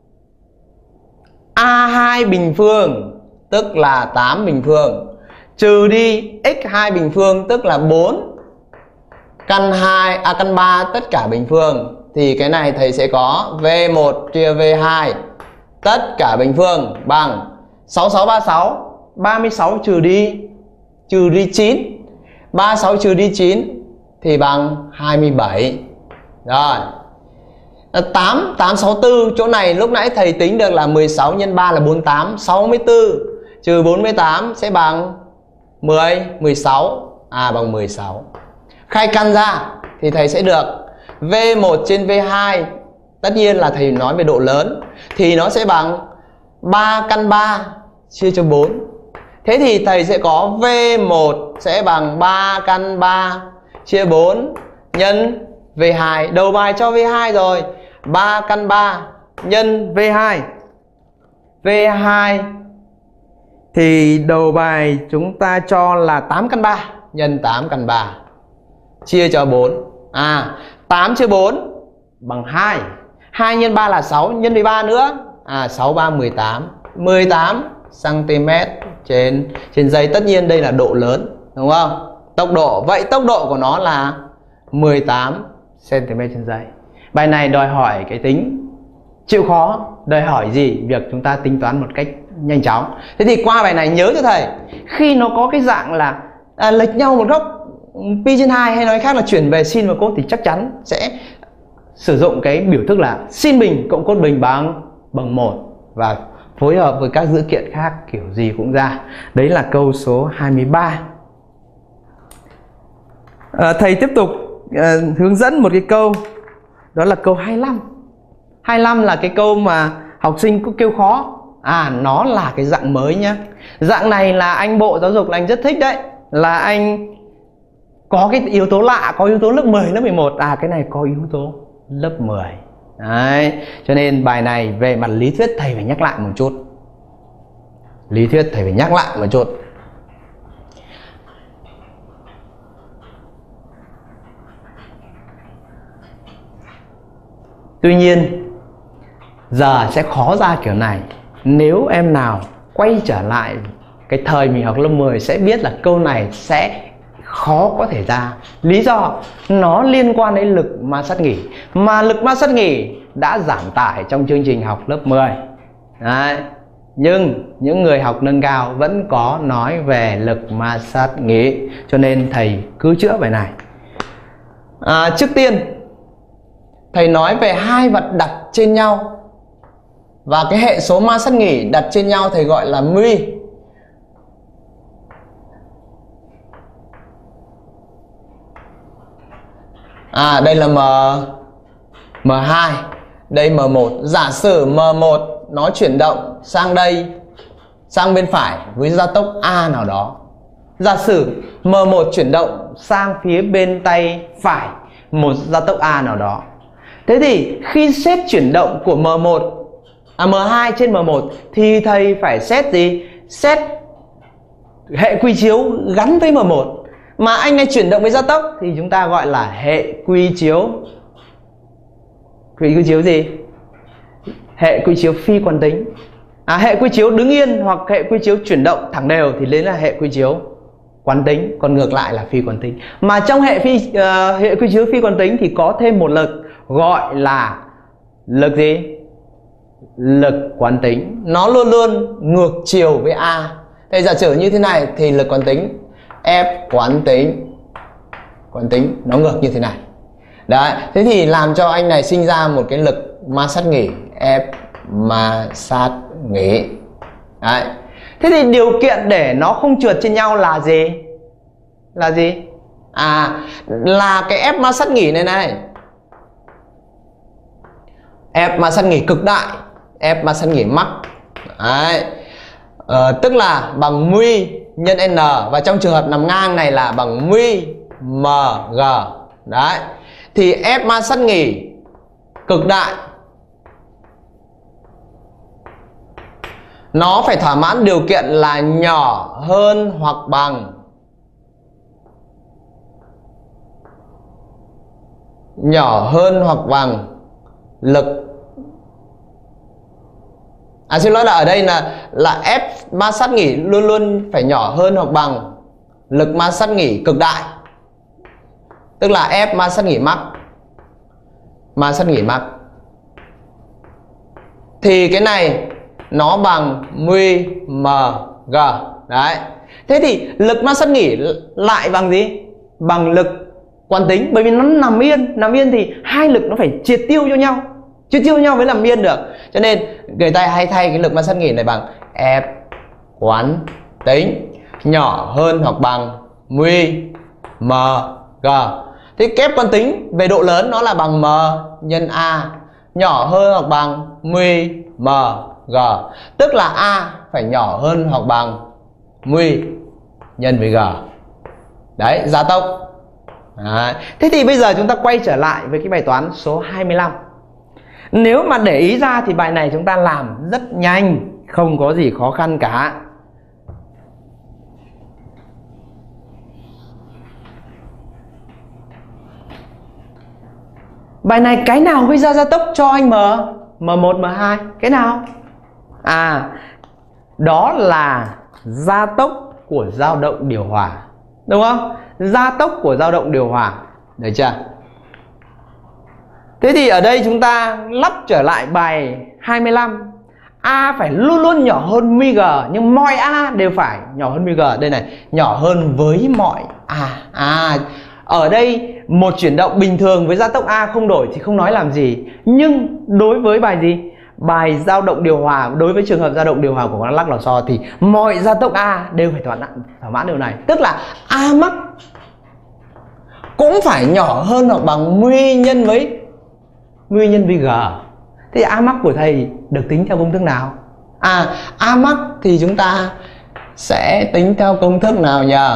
a hai bình phương, tức là tám bình phương, trừ đi x hai bình phương, tức là bốn căn hai a à, căn ba tất cả bình phương. Thì cái này thầy sẽ có v một chia v hai tất cả bình phương bằng sáu sáu ba sáu, ba mươi sáu trừ đi trừ đi chín, ba mươi sáu trừ đi chín thì bằng hai mươi bảy. Rồi. tám tám sáu tư, chỗ này lúc nãy thầy tính được là mười sáu nhân ba là bốn mươi tám, sáu mươi tư trừ bốn mươi tám sẽ bằng mười, mười sáu, à bằng mười sáu. Khai căn ra thì thầy sẽ được v một trên v hai, tất nhiên là thầy nói về độ lớn, thì nó sẽ bằng ba căn ba chia cho bốn. Thế thì thầy sẽ có v một sẽ bằng ba căn ba chia bốn nhân v hai. Đầu bài cho v hai rồi, ba căn ba nhân v hai. v hai thì đầu bài chúng ta cho là tám căn ba nhân tám căn ba chia cho bốn. À, tám chia bốn bằng hai. hai nhân ba là sáu, nhân với ba nữa. À, sáu ba mười tám. mười tám xăng ti mét trên trên giây. Tất nhiên đây là độ lớn, đúng không? Tốc độ. Vậy tốc độ của nó là mười tám xăng ti mét trên giây. Bài này đòi hỏi cái tính chịu khó, đòi hỏi gì? Việc chúng ta tính toán một cách nhanh chóng. Thế thì qua bài này nhớ cho thầy, khi nó có cái dạng là à, lệch nhau một góc pi trên hai, hay nói khác là chuyển về sin và cos, thì chắc chắn sẽ sử dụng cái biểu thức là sin bình cộng cos bình bằng bằng một và phối hợp với các dữ kiện khác kiểu gì cũng ra. Đấy là câu số hai mươi ba. À, thầy tiếp tục à, hướng dẫn một cái câu, đó là câu hai mươi lăm. hai mươi lăm là cái câu mà học sinh cũng kêu khó. À, nó là cái dạng mới nhá. Dạng này là anh Bộ Giáo dục là anh rất thích đấy. Là anh có cái yếu tố lạ, có yếu tố lớp mười, lớp mười một. À, cái này có yếu tố lớp mười. Đấy, cho nên bài này về mặt lý thuyết thầy phải nhắc lại một chút. Lý thuyết thầy phải nhắc lại một chút. Tuy nhiên giờ sẽ khó ra kiểu này. Nếu em nào quay trở lại cái thời mình học lớp mười sẽ biết là câu này sẽ khó có thể ra. Lý do nó liên quan đến lực ma sát nghỉ, mà lực ma sát nghỉ đã giảm tải trong chương trình học lớp mười. Đấy. Nhưng những người học nâng cao vẫn có nói về lực ma sát nghỉ, cho nên thầy cứ chữa bài này. À, trước tiên thầy nói về hai vật đặt trên nhau, và cái hệ số ma sát nghỉ đặt trên nhau thầy gọi là μ. À, đây là M, M hai, đây M một. Giả sử M một nó chuyển động sang đây, sang bên phải với gia tốc A nào đó. Giả sử M một chuyển động sang phía bên tay phải một gia tốc A nào đó. Thế thì khi xét chuyển động của M một, à, M hai trên M một thì thầy phải xét gì? Xét hệ quy chiếu gắn với M một. Mà anh này chuyển động với gia tốc thì chúng ta gọi là hệ quy chiếu. Hệ quy chiếu gì? Hệ quy chiếu phi quán tính. À, hệ quy chiếu đứng yên hoặc hệ quy chiếu chuyển động thẳng đều thì đấy là hệ quy chiếu quán tính, còn ngược lại là phi quán tính. Mà trong hệ phi uh, hệ quy chiếu phi quán tính thì có thêm một lực gọi là lực gì? Lực quán tính. Nó luôn luôn ngược chiều với A. Thế giả sử như thế này thì lực quán tính F quán tính quán tính nó ngược như thế này. Đấy, thế thì làm cho anh này sinh ra một cái lực ma sát nghỉ F ma sát nghỉ. Đấy. Thế thì điều kiện để nó không trượt trên nhau là gì? Là gì? À, là cái F ma sát nghỉ này này. F ma sát nghỉ cực đại, F ma sát nghỉ mắc. Đấy. Ờ, tức là bằng μ nhân n, và trong trường hợp nằm ngang này là bằng μ mg. Đấy. Thì F ma sát nghỉ cực đại nó phải thỏa mãn điều kiện là nhỏ hơn hoặc bằng nhỏ hơn hoặc bằng lực. À, xin lỗi là ở đây là là F ma sát nghỉ luôn luôn phải nhỏ hơn hoặc bằng lực ma sát nghỉ cực đại, tức là F ma sát nghỉ mắc. Ma sát nghỉ mắc thì cái này nó bằng μ mg. Đấy. Thế thì lực ma sát nghỉ lại bằng gì? Bằng lực quán tính, bởi vì nó nằm yên. Nằm yên thì hai lực nó phải triệt tiêu cho nhau, triệt tiêu cho nhau mới làm yên được. Cho nên người ta hay thay cái lực ma sát nghỉ này bằng F quán tính nhỏ hơn hoặc bằng μ mg. Thì kép quán tính về độ lớn nó là bằng M nhân A, nhỏ hơn hoặc bằng μ mg, tức là A phải nhỏ hơn hoặc bằng μ nhân với G. Đấy, gia tốc. Đấy. Thế thì bây giờ chúng ta quay trở lại với cái bài toán số hai mươi lăm. Nếu mà để ý ra thì bài này chúng ta làm rất nhanh, không có gì khó khăn cả. Bài này cái nào gây ra gia tốc cho anh M? M một, M hai. Cái nào? À, đó là gia tốc của dao động điều hòa. Đúng không? Gia tốc của dao động điều hòa. Được chưa? Thế thì ở đây chúng ta lắp trở lại bài hai mươi lăm. A phải luôn luôn nhỏ hơn mi g, nhưng mọi A đều phải nhỏ hơn mi g. Đây này, nhỏ hơn với mọi A. À, ở đây một chuyển động bình thường với gia tốc A không đổi thì không nói làm gì. Nhưng đối với bài gì? Bài dao động điều hòa, đối với trường hợp dao động điều hòa của con lắc lò xo thì mọi gia tốc A đều phải thỏa mãn, thỏa mãn điều này. Tức là A max cũng phải nhỏ hơn hoặc bằng mu nhân với mu nhân với g. Thế A max của thầy được tính theo công thức nào? À, A max thì chúng ta sẽ tính theo công thức nào nhờ?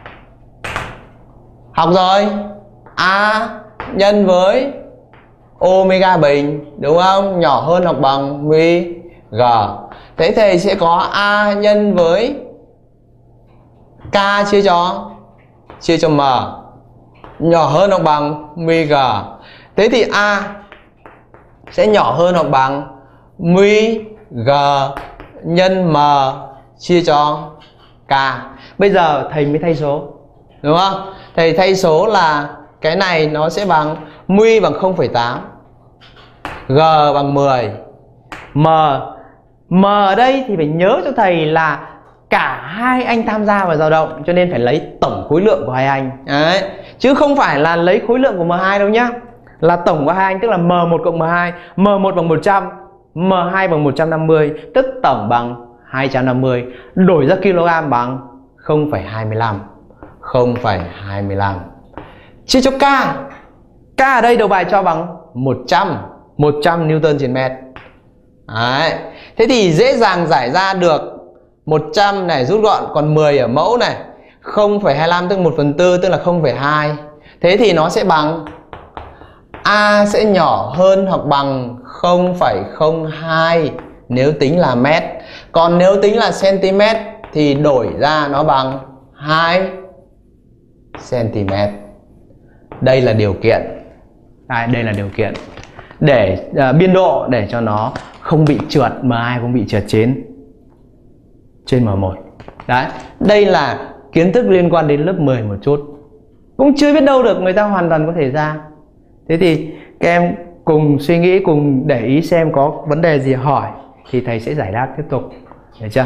Học rồi. A nhân với omega bình, đúng không? Nhỏ hơn hoặc bằng mu g. Thế thầy sẽ có A nhân với K chia cho chia cho M, nhỏ hơn hoặc bằng mu g. Thế thì A sẽ nhỏ hơn hoặc bằng mu g nhân M chia cho K. Bây giờ thầy mới thay số, đúng không? Thầy thay số là cái này nó sẽ bằng mu bằng không phẩy tám, g bằng mười, M M ở đây thì phải nhớ cho thầy là cả hai anh tham gia vào dao động, cho nên phải lấy tổng khối lượng của hai anh. Đấy, chứ không phải là lấy khối lượng của M hai đâu nhá. Là tổng của hai anh, tức là M một cộng M hai, M một bằng một trăm, M hai bằng một trăm năm mươi, tức tổng bằng hai trăm năm mươi. Đổi ra kg bằng không phẩy hai mươi lăm, không phẩy hai mươi lăm. Chia cho K. K ở đây đầu bài cho bằng một trăm, một trăm Newton trên mét. Đấy. Thế thì dễ dàng giải ra được một trăm này rút gọn còn mười ở mẫu này, không phẩy hai mươi lăm tức một phần tư, tức là không phẩy hai. Thế thì nó sẽ bằng A sẽ nhỏ hơn hoặc bằng không phẩy không hai nếu tính là mét. Còn nếu tính là cm thì đổi ra nó bằng hai xăng-ti mét. Đây là điều kiện. Đây, đây là điều kiện để uh, biên độ để cho nó không bị trượt, M hai không bị trượt trên trên M một. Đấy, đây là kiến thức liên quan đến lớp mười một chút. Cũng chưa biết đâu được, người ta hoàn toàn có thể ra. Thế thì các em cùng suy nghĩ, cùng để ý xem có vấn đề gì hỏi thì thầy sẽ giải đáp tiếp tục. Được chưa?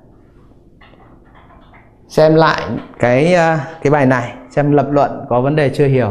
Xem lại cái cái bài này, xem lập luận có vấn đề chưa hiểu.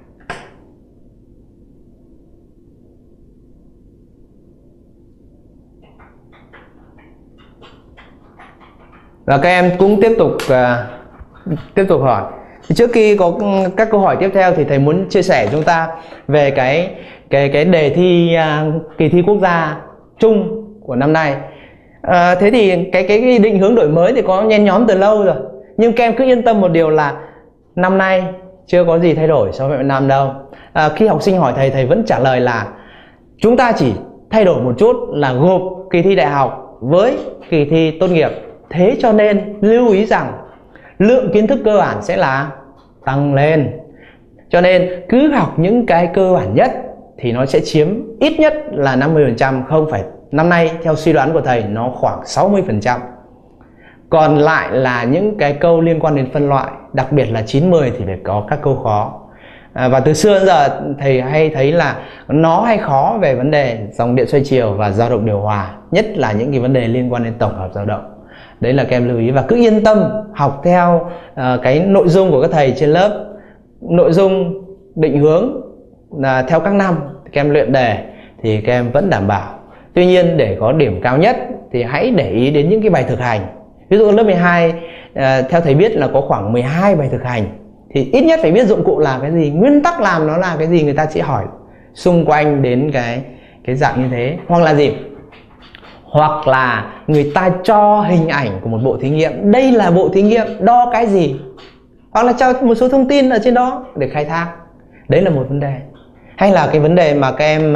Và các em cũng tiếp tục uh, tiếp tục hỏi. Thì trước khi có các câu hỏi tiếp theo thì thầy muốn chia sẻ chúng ta về cái cái cái đề thi uh, kỳ thi quốc gia chung của năm nay. Uh, thế thì cái, cái cái định hướng đổi mới thì có nhen nhóm từ lâu rồi. Nhưng các em cứ yên tâm một điều là năm nay chưa có gì thay đổi so với năm đâu. Uh, khi học sinh hỏi thầy, thầy vẫn trả lời là chúng ta chỉ thay đổi một chút là gộp kỳ thi đại học với kỳ thi tốt nghiệp. Thế cho nên lưu ý rằng lượng kiến thức cơ bản sẽ là tăng lên. Cho nên cứ học những cái cơ bản nhất thì nó sẽ chiếm ít nhất là năm mươi phần trăm. Không phải, năm nay theo suy đoán của thầy nó khoảng sáu mươi phần trăm. Còn lại là những cái câu liên quan đến phân loại, đặc biệt là chín mươi thì phải có các câu khó. à, Và từ xưa đến giờ thầy hay thấy là nó hay khó về vấn đề dòng điện xoay chiều và dao động điều hòa, nhất là những cái vấn đề liên quan đến tổng hợp dao động. Đấy là các em lưu ý và cứ yên tâm học theo uh, cái nội dung của các thầy trên lớp. Nội dung định hướng là theo các năm các em luyện đề thì các em vẫn đảm bảo. Tuy nhiên để có điểm cao nhất thì hãy để ý đến những cái bài thực hành. Ví dụ lớp mười hai uh, theo thầy biết là có khoảng mười hai bài thực hành, thì ít nhất phải biết dụng cụ là cái gì, nguyên tắc làm nó là cái gì, người ta sẽ hỏi xung quanh đến cái cái dạng như thế. Hoặc là gì? Hoặc là người ta cho hình ảnh của một bộ thí nghiệm, đây là bộ thí nghiệm đo cái gì, hoặc là cho một số thông tin ở trên đó để khai thác. Đấy là một vấn đề. Hay là cái vấn đề mà các em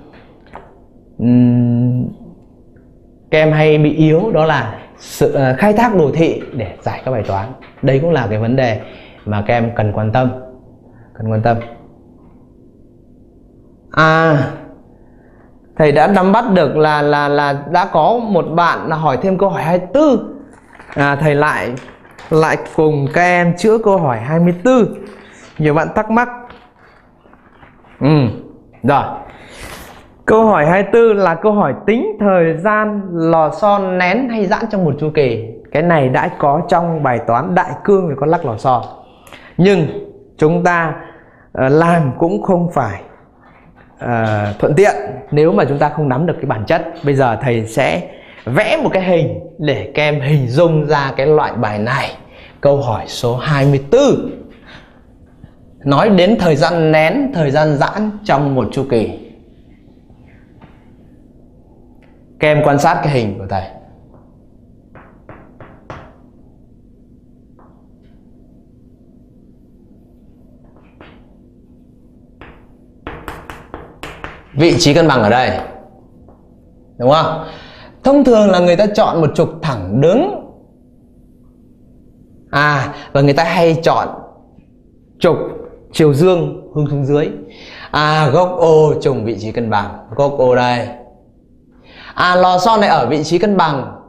um, các em hay bị yếu, đó là sự uh, khai thác đồ thị để giải các bài toán. Đây cũng là cái vấn đề mà các em cần quan tâm cần quan tâm à thầy đã nắm bắt được là là là đã có một bạn là hỏi thêm câu hỏi hai mươi tư. À, thầy lại lại cùng các em chữa câu hỏi hai mươi tư. Nhiều bạn thắc mắc. Ừ, rồi. Câu hỏi hai mươi tư là câu hỏi tính thời gian lò xo nén hay giãn trong một chu kỳ. Cái này đã có trong bài toán đại cương về con lắc lò xo. Nhưng chúng ta uh, làm cũng không phải uh, thuận tiện nếu mà chúng ta không nắm được cái bản chất. Bây giờ thầy sẽ vẽ một cái hình để các em hình dung ra cái loại bài này. Câu hỏi số hai mươi tư nói đến thời gian nén, thời gian giãn trong một chu kỳ. Các em quan sát cái hình của thầy. Vị trí cân bằng ở đây, đúng không? Thông thường là người ta chọn một trục thẳng đứng. À, và người ta hay chọn trục chiều dương hướng xuống dưới. À, góc O trùng vị trí cân bằng, góc O đây. À, lò xo này ở vị trí cân bằng,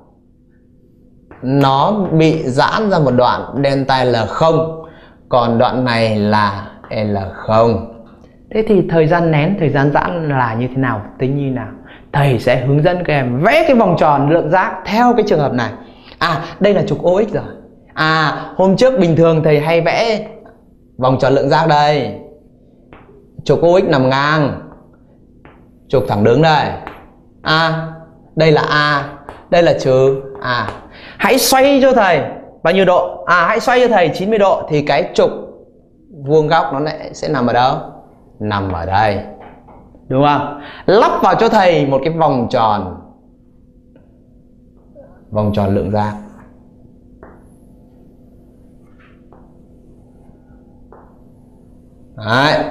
nó bị giãn ra một đoạn delta L không, còn đoạn này là L không. Thế thì thời gian nén, thời gian giãn là như thế nào, tính như nào? Thầy sẽ hướng dẫn các em vẽ cái vòng tròn lượng giác theo cái trường hợp này. À, đây là trục O X rồi. À, hôm trước bình thường thầy hay vẽ vòng tròn lượng giác đây. Trục O X nằm ngang, trục thẳng đứng đây. À, đây là A, đây là trừ A. Hãy xoay cho thầy bao nhiêu độ? À, hãy xoay cho thầy chín mươi độ thì cái trục vuông góc nó lại sẽ nằm ở đâu? Nằm ở đây, đúng không? Lắp vào cho thầy một cái vòng tròn, vòng tròn lượng giác. Đấy,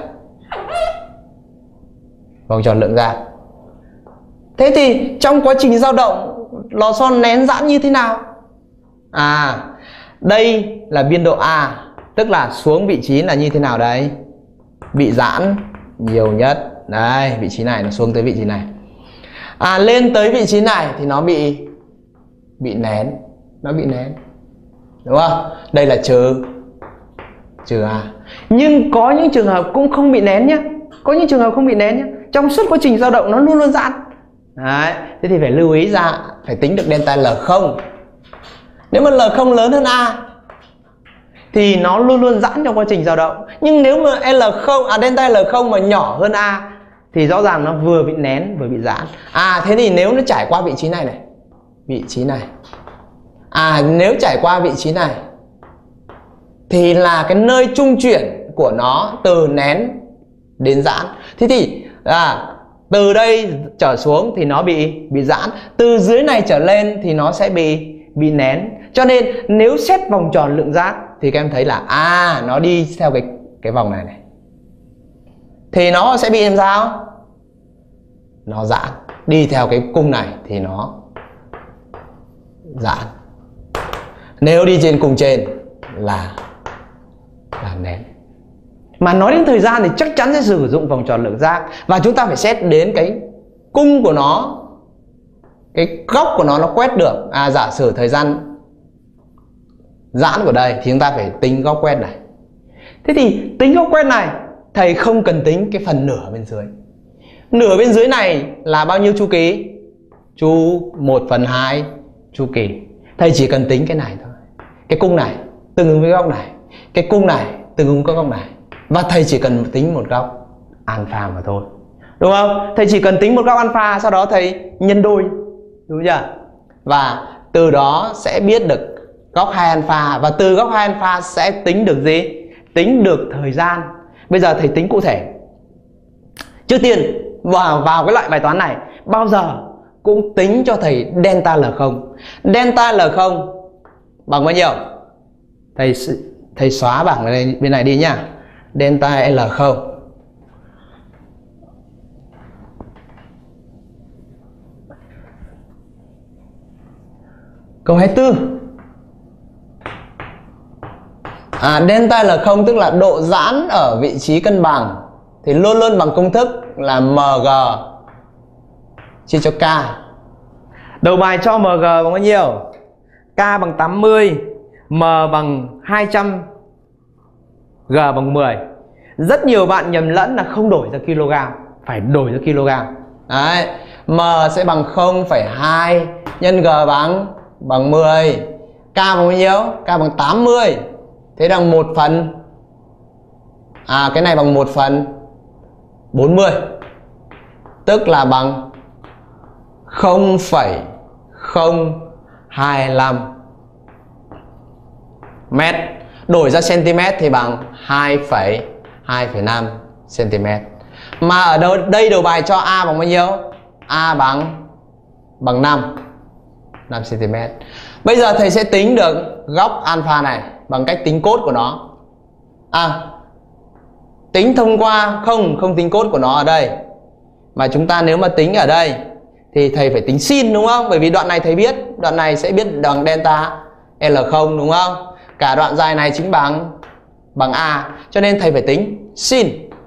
vòng tròn lượng giác. Thế thì trong quá trình dao động, lò xo nén giãn như thế nào? À, đây là biên độ A, tức là xuống vị trí là như thế nào đấy? Bị giãn nhiều nhất. Đây, vị trí này nó xuống tới vị trí này. À, lên tới vị trí này thì nó bị bị nén, nó bị nén, đúng không? Đây là trừ trừ A. Nhưng có những trường hợp cũng không bị nén nhé. Có những trường hợp không bị nén nhé. Trong suốt quá trình dao động nó luôn luôn giãn. Đấy, thế thì phải lưu ý ra, phải tính được delta L không. Nếu mà L không lớn hơn A thì nó luôn luôn giãn trong quá trình dao động. Nhưng nếu mà L không, à delta L không mà nhỏ hơn A thì rõ ràng nó vừa bị nén vừa bị giãn. À, thế thì nếu nó trải qua vị trí này này, vị trí này. À, nếu trải qua vị trí này thì là cái nơi trung chuyển của nó từ nén đến giãn. Thế thì à, từ đây trở xuống thì nó bị bị giãn, từ dưới này trở lên thì nó sẽ bị bị nén. Cho nên nếu xét vòng tròn lượng giác thì các em thấy là à, nó đi theo cái cái vòng này này thì nó sẽ bị làm sao? Nó giãn. Đi theo cái cung này thì nó giãn. Nếu đi trên cung trên là là nén. Mà nói đến thời gian thì chắc chắn sẽ sử dụng vòng tròn lượng giác. Và chúng ta phải xét đến cái cung của nó, cái góc của nó nó quét được. À, giả sử thời gian giãn của đây thì chúng ta phải tính góc quét này. Thế thì tính góc quét này, thầy không cần tính cái phần nửa bên dưới. Nửa bên dưới này là bao nhiêu chu kỳ? Chu một phần hai chu kỳ. Thầy chỉ cần tính cái này thôi. Cái cung này tương ứng với góc này, cái cung này tương ứng với góc này. Và thầy chỉ cần tính một góc alpha mà thôi, đúng không? Thầy chỉ cần tính một góc alpha, sau đó thầy nhân đôi, đúng chưa? Và từ đó sẽ biết được góc hai alpha. Và từ góc hai alpha sẽ tính được gì? Tính được thời gian. Bây giờ thầy tính cụ thể. Trước tiên vào, vào cái loại bài toán này bao giờ cũng tính cho thầy delta L không. Delta L không bằng bao nhiêu? Thầy, thầy xóa bảng này, bên này đi nhá. Delta L không câu hai mươi tư. À, delta L không tức là độ giãn ở vị trí cân bằng thì luôn luôn bằng công thức là mg chia cho k. Đầu bài cho mg bằng bao nhiêu? K bằng tám mươi, m bằng hai trăm, g bằng mười. Rất nhiều bạn nhầm lẫn là không đổi ra kg, phải đổi ra kg. Đấy, M sẽ bằng không phẩy hai nhân G bằng bằng mười. K bằng bao nhiêu? K bằng tám mươi. Thế bằng một phần. À cái này bằng một phần bốn mươi. Tức là bằng không phẩy không hai lăm mét. Đổi ra cm thì bằng hai phẩy hai năm cm. Mà ở đâu đây đầu bài cho A bằng bao nhiêu? A bằng bằng năm năm cm. Bây giờ thầy sẽ tính được góc alpha này bằng cách tính cốt của nó. À, tính thông qua không không tính cốt của nó ở đây. Mà chúng ta nếu mà tính ở đây thì thầy phải tính sin đúng không? Bởi vì đoạn này thầy biết, đoạn này sẽ biết bằng delta L không đúng không? Cả đoạn dài này chính bằng bằng A, cho nên thầy phải tính sin.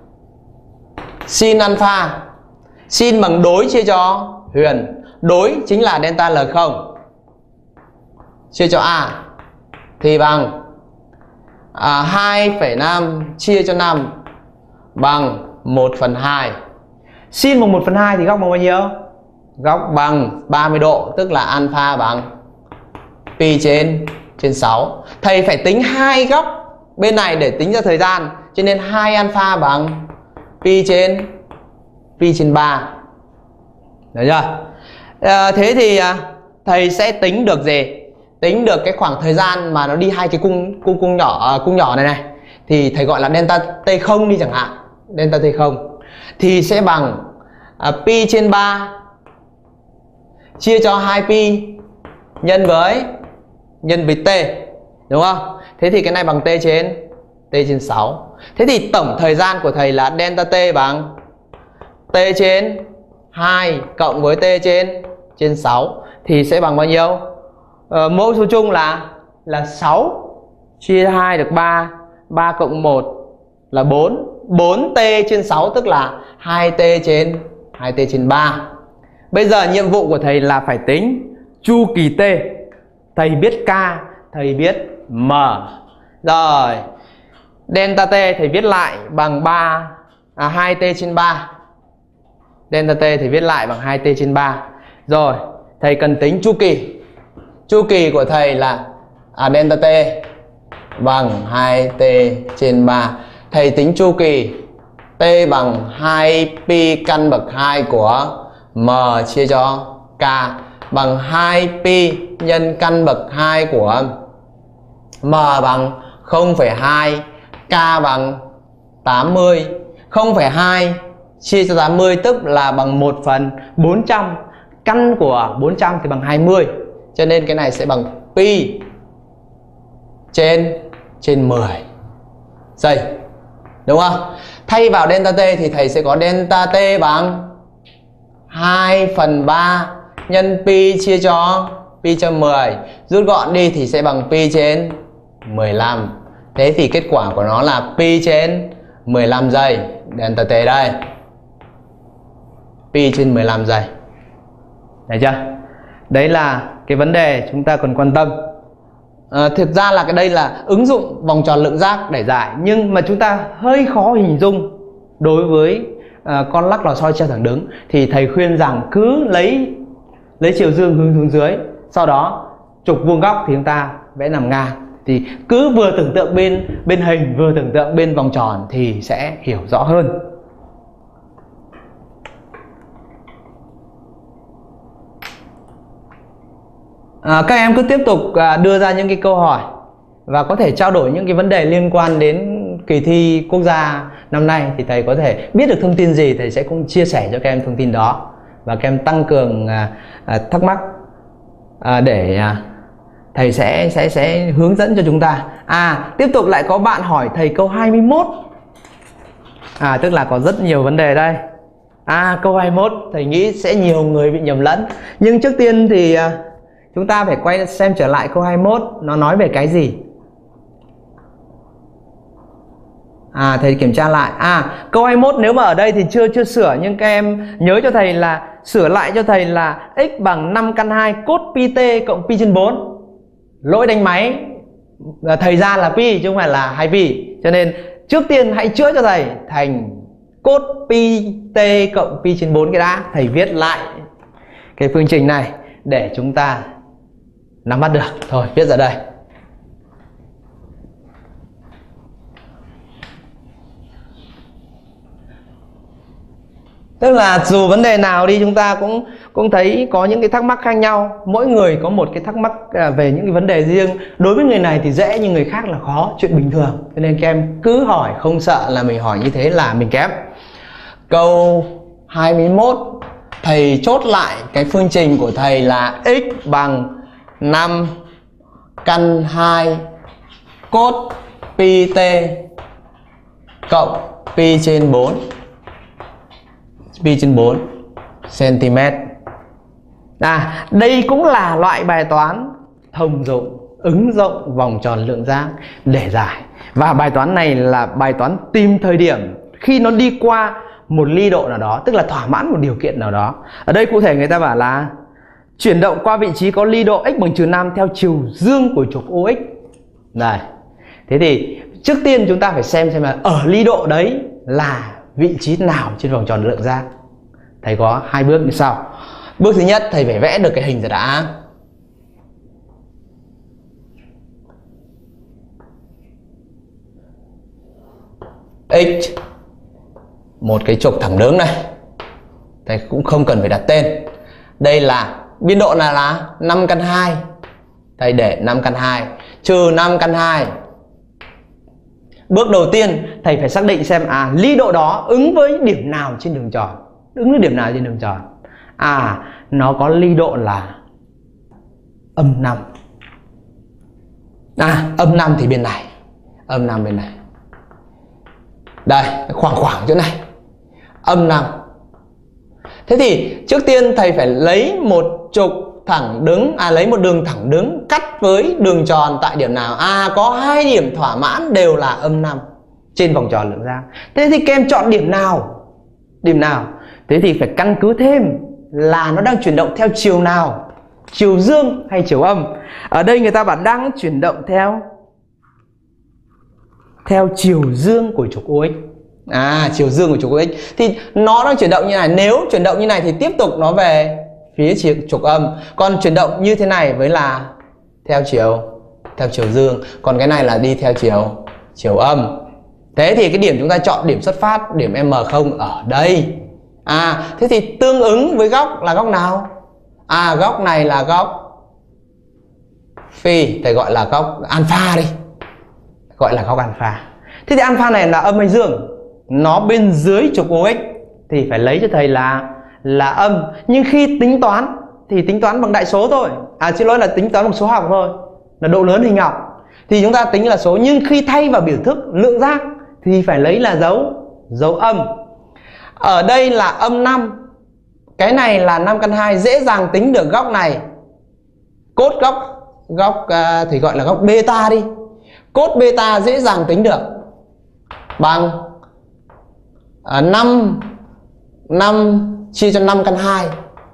Sin alpha. Sin bằng đối chia cho huyền. Đối chính là delta L không chia cho A thì bằng à, hai phẩy năm chia cho năm bằng một phần hai. Sin bằng một phần hai thì góc bằng bao nhiêu? Góc bằng ba mươi độ, tức là alpha bằng pi trên trên sáu. Thầy phải tính hai góc bên này để tính ra thời gian, cho nên hai alpha bằng pi trên pi trên ba. Được chưa? À, thế thì à, thầy sẽ tính được gì? Tính được cái khoảng thời gian mà nó đi hai cái cung cung cung nhỏ cung nhỏ này này thì thầy gọi là delta T không đi chẳng hạn. Delta T không thì sẽ bằng à, pi trên ba chia cho hai pi nhân với nhân với t, đúng không? Thế thì cái này bằng t trên t trên sáu. Thế thì tổng thời gian của thầy là delta t bằng t trên hai cộng với t trên trên sáu thì sẽ bằng bao nhiêu? Ờ, mẫu số chung là là sáu chia hai được ba, ba cộng một là bốn, bốn t trên sáu tức là hai t trên hai t trên ba. Bây giờ nhiệm vụ của thầy là phải tính chu kỳ t. Thầy biết K, thầy biết M. Rồi, delta t thầy viết lại bằng ba à, hai t trên ba. Delta t thầy viết lại bằng hai t trên ba. Rồi, thầy cần tính chu kỳ. Chu kỳ của thầy là à, delta t bằng hai t trên ba. Thầy tính chu kỳ t bằng hai pi căn bậc hai của M chia cho K bằng hai pi nhân căn bậc hai của M bằng không phẩy hai, K bằng tám mươi. không phẩy hai chia cho tám mươi tức là bằng một phần bốn trăm. Căn của bốn trăm thì bằng hai mươi. Cho nên cái này sẽ bằng pi trên trên mười giây. Đúng không? Thay vào delta t thì thầy sẽ có delta t bằng hai phần ba nhân pi chia cho pi cho mười. Rút gọn đi thì sẽ bằng pi trên mười lăm. Thế thì kết quả của nó là pi trên mười lăm giây. Delta t đây. Pi trên mười lăm giây. Thấy chưa? Đấy là cái vấn đề chúng ta cần quan tâm. À, thực ra là cái đây là ứng dụng vòng tròn lượng giác để giải, nhưng mà chúng ta hơi khó hình dung đối với à, con lắc lò xo treo thẳng đứng. Thì thầy khuyên rằng cứ lấy lấy chiều dương hướng xuống dưới, sau đó trục vuông góc thì chúng ta vẽ nằm ngang. Thì cứ vừa tưởng tượng bên bên hình vừa tưởng tượng bên vòng tròn thì sẽ hiểu rõ hơn. À, các em cứ tiếp tục à, đưa ra những cái câu hỏi và có thể trao đổi những cái vấn đề liên quan đến kỳ thi quốc gia năm nay, thì thầy có thể biết được thông tin gì thầy sẽ cũng chia sẻ cho các em thông tin đó, và các em tăng cường à, à, thắc mắc à, để à, thầy sẽ sẽ sẽ hướng dẫn cho chúng ta. À, tiếp tục lại có bạn hỏi thầy câu hai mươi mốt. À, tức là có rất nhiều vấn đề đây. À, câu hai mươi mốt thầy nghĩ sẽ nhiều người bị nhầm lẫn. Nhưng trước tiên thì à, chúng ta phải quay xem trở lại câu hai mươi mốt, nó nói về cái gì. À, thầy kiểm tra lại. À, câu hai mươi mốt nếu mà ở đây thì chưa chưa sửa, nhưng các em nhớ cho thầy là sửa lại cho thầy là x bằng năm căn hai cos pi t cộng pi trên bốn. Lỗi đánh máy thầy ra là pi chứ không phải là hai pi. Cho nên trước tiên hãy chữa cho thầy thành cốt pi t cộng pi trên bốn cái đã. Thầy viết lại cái phương trình này để chúng ta nắm bắt được. Thôi viết ra đây. Tức là dù vấn đề nào đi chúng ta cũng cũng thấy có những cái thắc mắc khác nhau. Mỗi người có một cái thắc mắc về những cái vấn đề riêng. Đối với người này thì dễ nhưng người khác là khó, chuyện bình thường. Cho nên các em cứ hỏi, không sợ là mình hỏi như thế là mình kém. Câu hai mươi mốt, thầy chốt lại cái phương trình của thầy là x bằng năm căn hai cốt pi t cộng pi trên bốn pi trên bốn cm. À, đây cũng là loại bài toán thông dụng ứng dụng vòng tròn lượng giác để giải. Và bài toán này là bài toán tìm thời điểm khi nó đi qua một ly độ nào đó, tức là thỏa mãn một điều kiện nào đó. Ở đây cụ thể người ta bảo là chuyển động qua vị trí có ly độ x bằng trừ năm theo chiều dương của trục o ích. Này, thế thì trước tiên chúng ta phải xem xem là ở ly độ đấy là vị trí nào trên vòng tròn lượng giác. Thầy có hai bước như sau. Bước thứ nhất, thầy phải vẽ được cái hình rồi đã. X, một cái trục thẳng đứng này, thầy cũng không cần phải đặt tên. Đây là biên độ là là năm căn hai. Thầy để năm căn hai trừ năm căn hai. Bước đầu tiên thầy phải xác định xem à ly độ đó ứng với điểm nào trên đường tròn. Ứng với điểm nào trên đường tròn? À, nó có ly độ là âm năm. À, âm năm thì bên này, âm năm bên này. Đây, khoảng khoảng chỗ này, âm năm. Thế thì trước tiên thầy phải lấy một trục thẳng đứng, à lấy một đường thẳng đứng cắt với đường tròn tại điểm nào? À, có hai điểm thỏa mãn đều là âm năm trên vòng tròn lượng giác. Thế thì các em chọn điểm nào? Điểm nào? Thế thì phải căn cứ thêm là nó đang chuyển động theo chiều nào, chiều dương hay chiều âm. Ở đây người ta bảo đang chuyển động theo theo chiều dương của trục o ích. À, chiều dương của trục o ích thì nó đang chuyển động như này. Nếu chuyển động như này thì tiếp tục nó về phía chiều trục âm. Còn chuyển động như thế này với là theo chiều theo chiều dương, còn cái này là đi theo chiều chiều âm. Thế thì cái điểm chúng ta chọn điểm xuất phát, điểm M không ở đây. À, thế thì tương ứng với góc là góc nào? À, góc này là góc phi, thầy gọi là góc alpha đi. Gọi là góc alpha. Thế thì alpha này là âm hay dương? Nó bên dưới trục o ích thì phải lấy cho thầy là là âm. Nhưng khi tính toán thì tính toán bằng đại số thôi. À, xin lỗi là tính toán bằng số học thôi, là độ lớn hình học. Thì chúng ta tính là số, nhưng khi thay vào biểu thức lượng giác thì phải lấy là dấu dấu âm. Ở đây là âm năm, cái này là năm căn hai, dễ dàng tính được góc này. Cốt góc góc uh, thì gọi là góc beta đi. Cốt beta dễ dàng tính được bằng uh, năm năm chia cho năm căn hai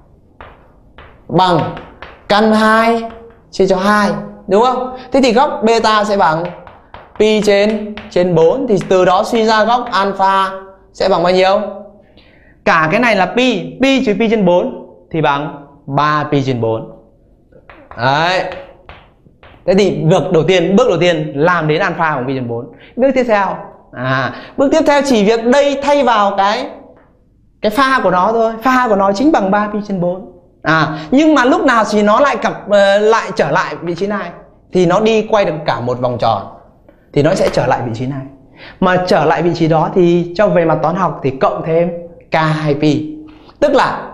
bằng căn hai chia cho hai, đúng không? Thế thì góc beta sẽ bằng pi trên trên bốn, thì từ đó suy ra góc alpha sẽ bằng bao nhiêu? Cả cái này là pi, pi trừ pi trên bốn thì bằng ba pi trên bốn. Đấy. Thế thì việc đầu tiên, bước đầu tiên làm đến alpha bằng pi trên bốn. Bước tiếp theo, à, bước tiếp theo chỉ việc đây thay vào cái cái pha của nó thôi. Pha của nó chính bằng ba pi trên bốn. À, nhưng mà lúc nào thì nó lại cặp uh, lại trở lại vị trí này thì nó đi quay được cả một vòng tròn thì nó sẽ trở lại vị trí này. Mà trở lại vị trí đó thì cho về mặt toán học thì cộng thêm k hai pi, tức là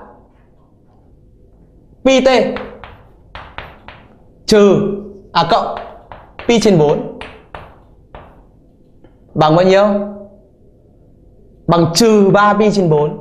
pi t trừ à cộng pi trên bốn bằng bao nhiêu? Bằng trừ ba pi trên bốn.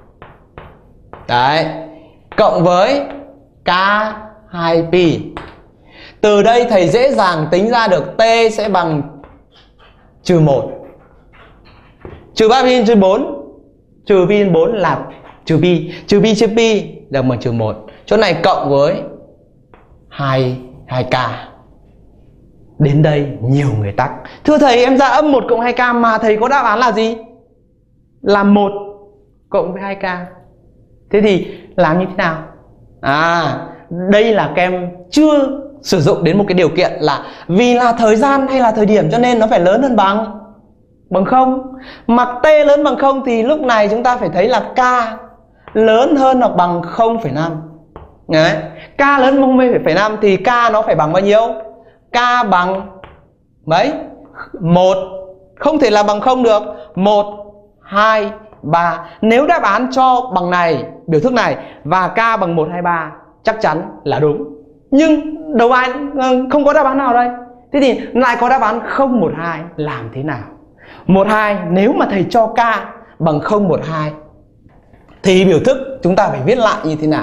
Đấy, cộng với k hai pi. Từ đây thầy dễ dàng tính ra được t sẽ bằng trừ một. Trừ ba pi trên bốn, trừ pi trên bốn là trừ pi, trừ pi chia pi là bằng trừ một. Chỗ này cộng với hai k. Đến đây nhiều người tắc. Thưa thầy, em ra âm một cộng hai k mà thầy có đáp án là gì? là một cộng với hai k. Thế thì làm như thế nào? À, đây là các em chưa sử dụng đến một cái điều kiện là vì là thời gian hay là thời điểm cho nên nó phải lớn hơn bằng bằng không. Mặc t lớn bằng không thì lúc này chúng ta phải thấy là k lớn hơn hoặc bằng không phẩy năm. Đấy, k lớn bằng không phẩy năm thì k nó phải bằng bao nhiêu? K bằng mấy? một. Không thể là bằng không được. một, hai, ba. Nếu đáp án cho bằng này, biểu thức này và k bằng một, hai, ba chắc chắn là đúng. Nhưng đầu bài không có đáp án nào đây. Thế thì lại có đáp án không, một, hai. Làm thế nào? một, hai, nếu mà thầy cho k bằng không, một, hai thì biểu thức chúng ta phải viết lại như thế nào?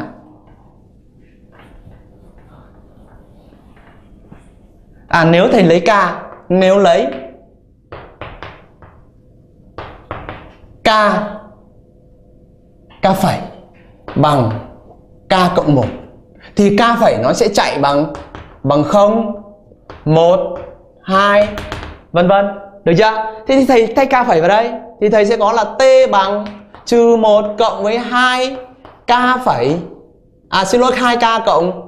À, nếu thầy lấy k, nếu lấy k k phẩy bằng k cộng một thì k phẩy nó sẽ chạy bằng bằng không, một, hai vân vân. Được chưa? Thế thì thầy thay k phẩy vào đây thì thầy sẽ có là t bằng trừ một cộng với hai k phẩy à xin lỗi hai k cộng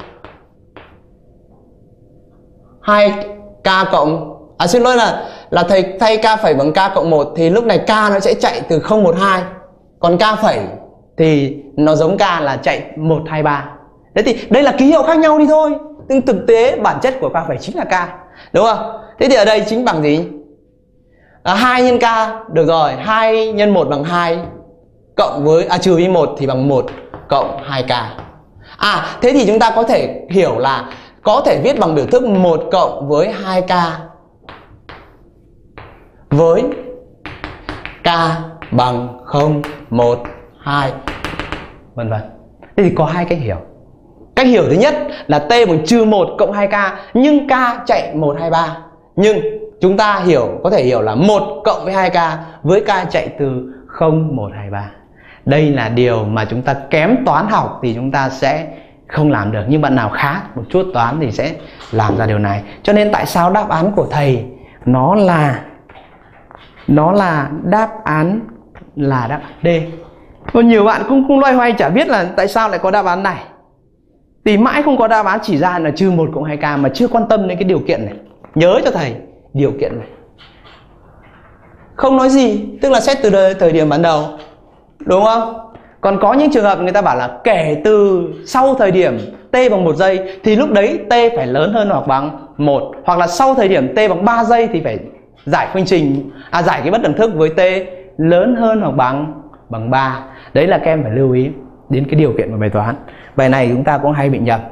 hai k cộng à xin lỗi là là thầy thay k phẩy bằng k cộng một thì lúc này k nó sẽ chạy từ không, một, hai. Còn k phẩy thì nó giống k là chạy một, hai, ba. Thế thì đây là ký hiệu khác nhau đi thôi. Nhưng thực tế bản chất của k phẩy chính là k. Đúng không? Thế thì ở đây chính bằng gì? À, hai nhân k, được rồi, hai nhân một bằng hai cộng với à trừ với một thì bằng một cộng hai k. À, thế thì chúng ta có thể hiểu là có thể viết bằng biểu thức một cộng với hai k với k bằng không, một, hai vân vân. Thế thì có hai cách hiểu. Cách hiểu thứ nhất là t bằng trừ một cộng hai k nhưng k chạy một, hai, ba. Nhưng chúng ta hiểu có thể hiểu là một cộng với hai k với k chạy từ không, một, hai, ba. Đây là điều mà chúng ta kém toán học thì chúng ta sẽ không làm được. Nhưng bạn nào khá một chút toán thì sẽ làm ra điều này. Cho nên tại sao đáp án của thầy nó là nó là đáp án là đáp án D. Còn nhiều bạn cũng không loay hoay chả biết là tại sao lại có đáp án này. Thì mãi không có đáp án chỉ ra là trừ một cộng hai k mà chưa quan tâm đến cái điều kiện này. Nhớ cho thầy điều kiện này. Không nói gì, tức là xét từ đời, thời điểm ban đầu. Đúng không? Còn có những trường hợp người ta bảo là kể từ sau thời điểm t bằng một giây thì lúc đấy t phải lớn hơn hoặc bằng một. Hoặc là sau thời điểm t bằng ba giây thì phải giải phương trình à giải cái bất đẳng thức với t lớn hơn hoặc bằng bằng ba. Đấy là các em phải lưu ý đến cái điều kiện của bài toán. Bài này chúng ta cũng hay bị nhầm.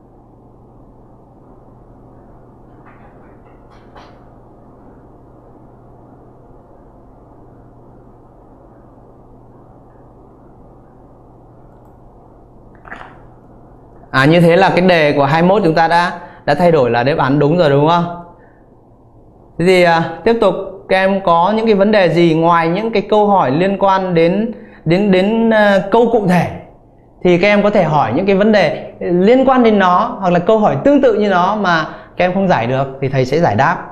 À, như thế là cái đề của hai mươi mốt chúng ta đã đã thay đổi là đáp án đúng rồi đúng không? Thế thì à, tiếp tục các em có những cái vấn đề gì ngoài những cái câu hỏi liên quan đến đến đến uh, câu cụ thể thì các em có thể hỏi những cái vấn đề liên quan đến nó hoặc là câu hỏi tương tự như nó mà các em không giải được thì thầy sẽ giải đáp.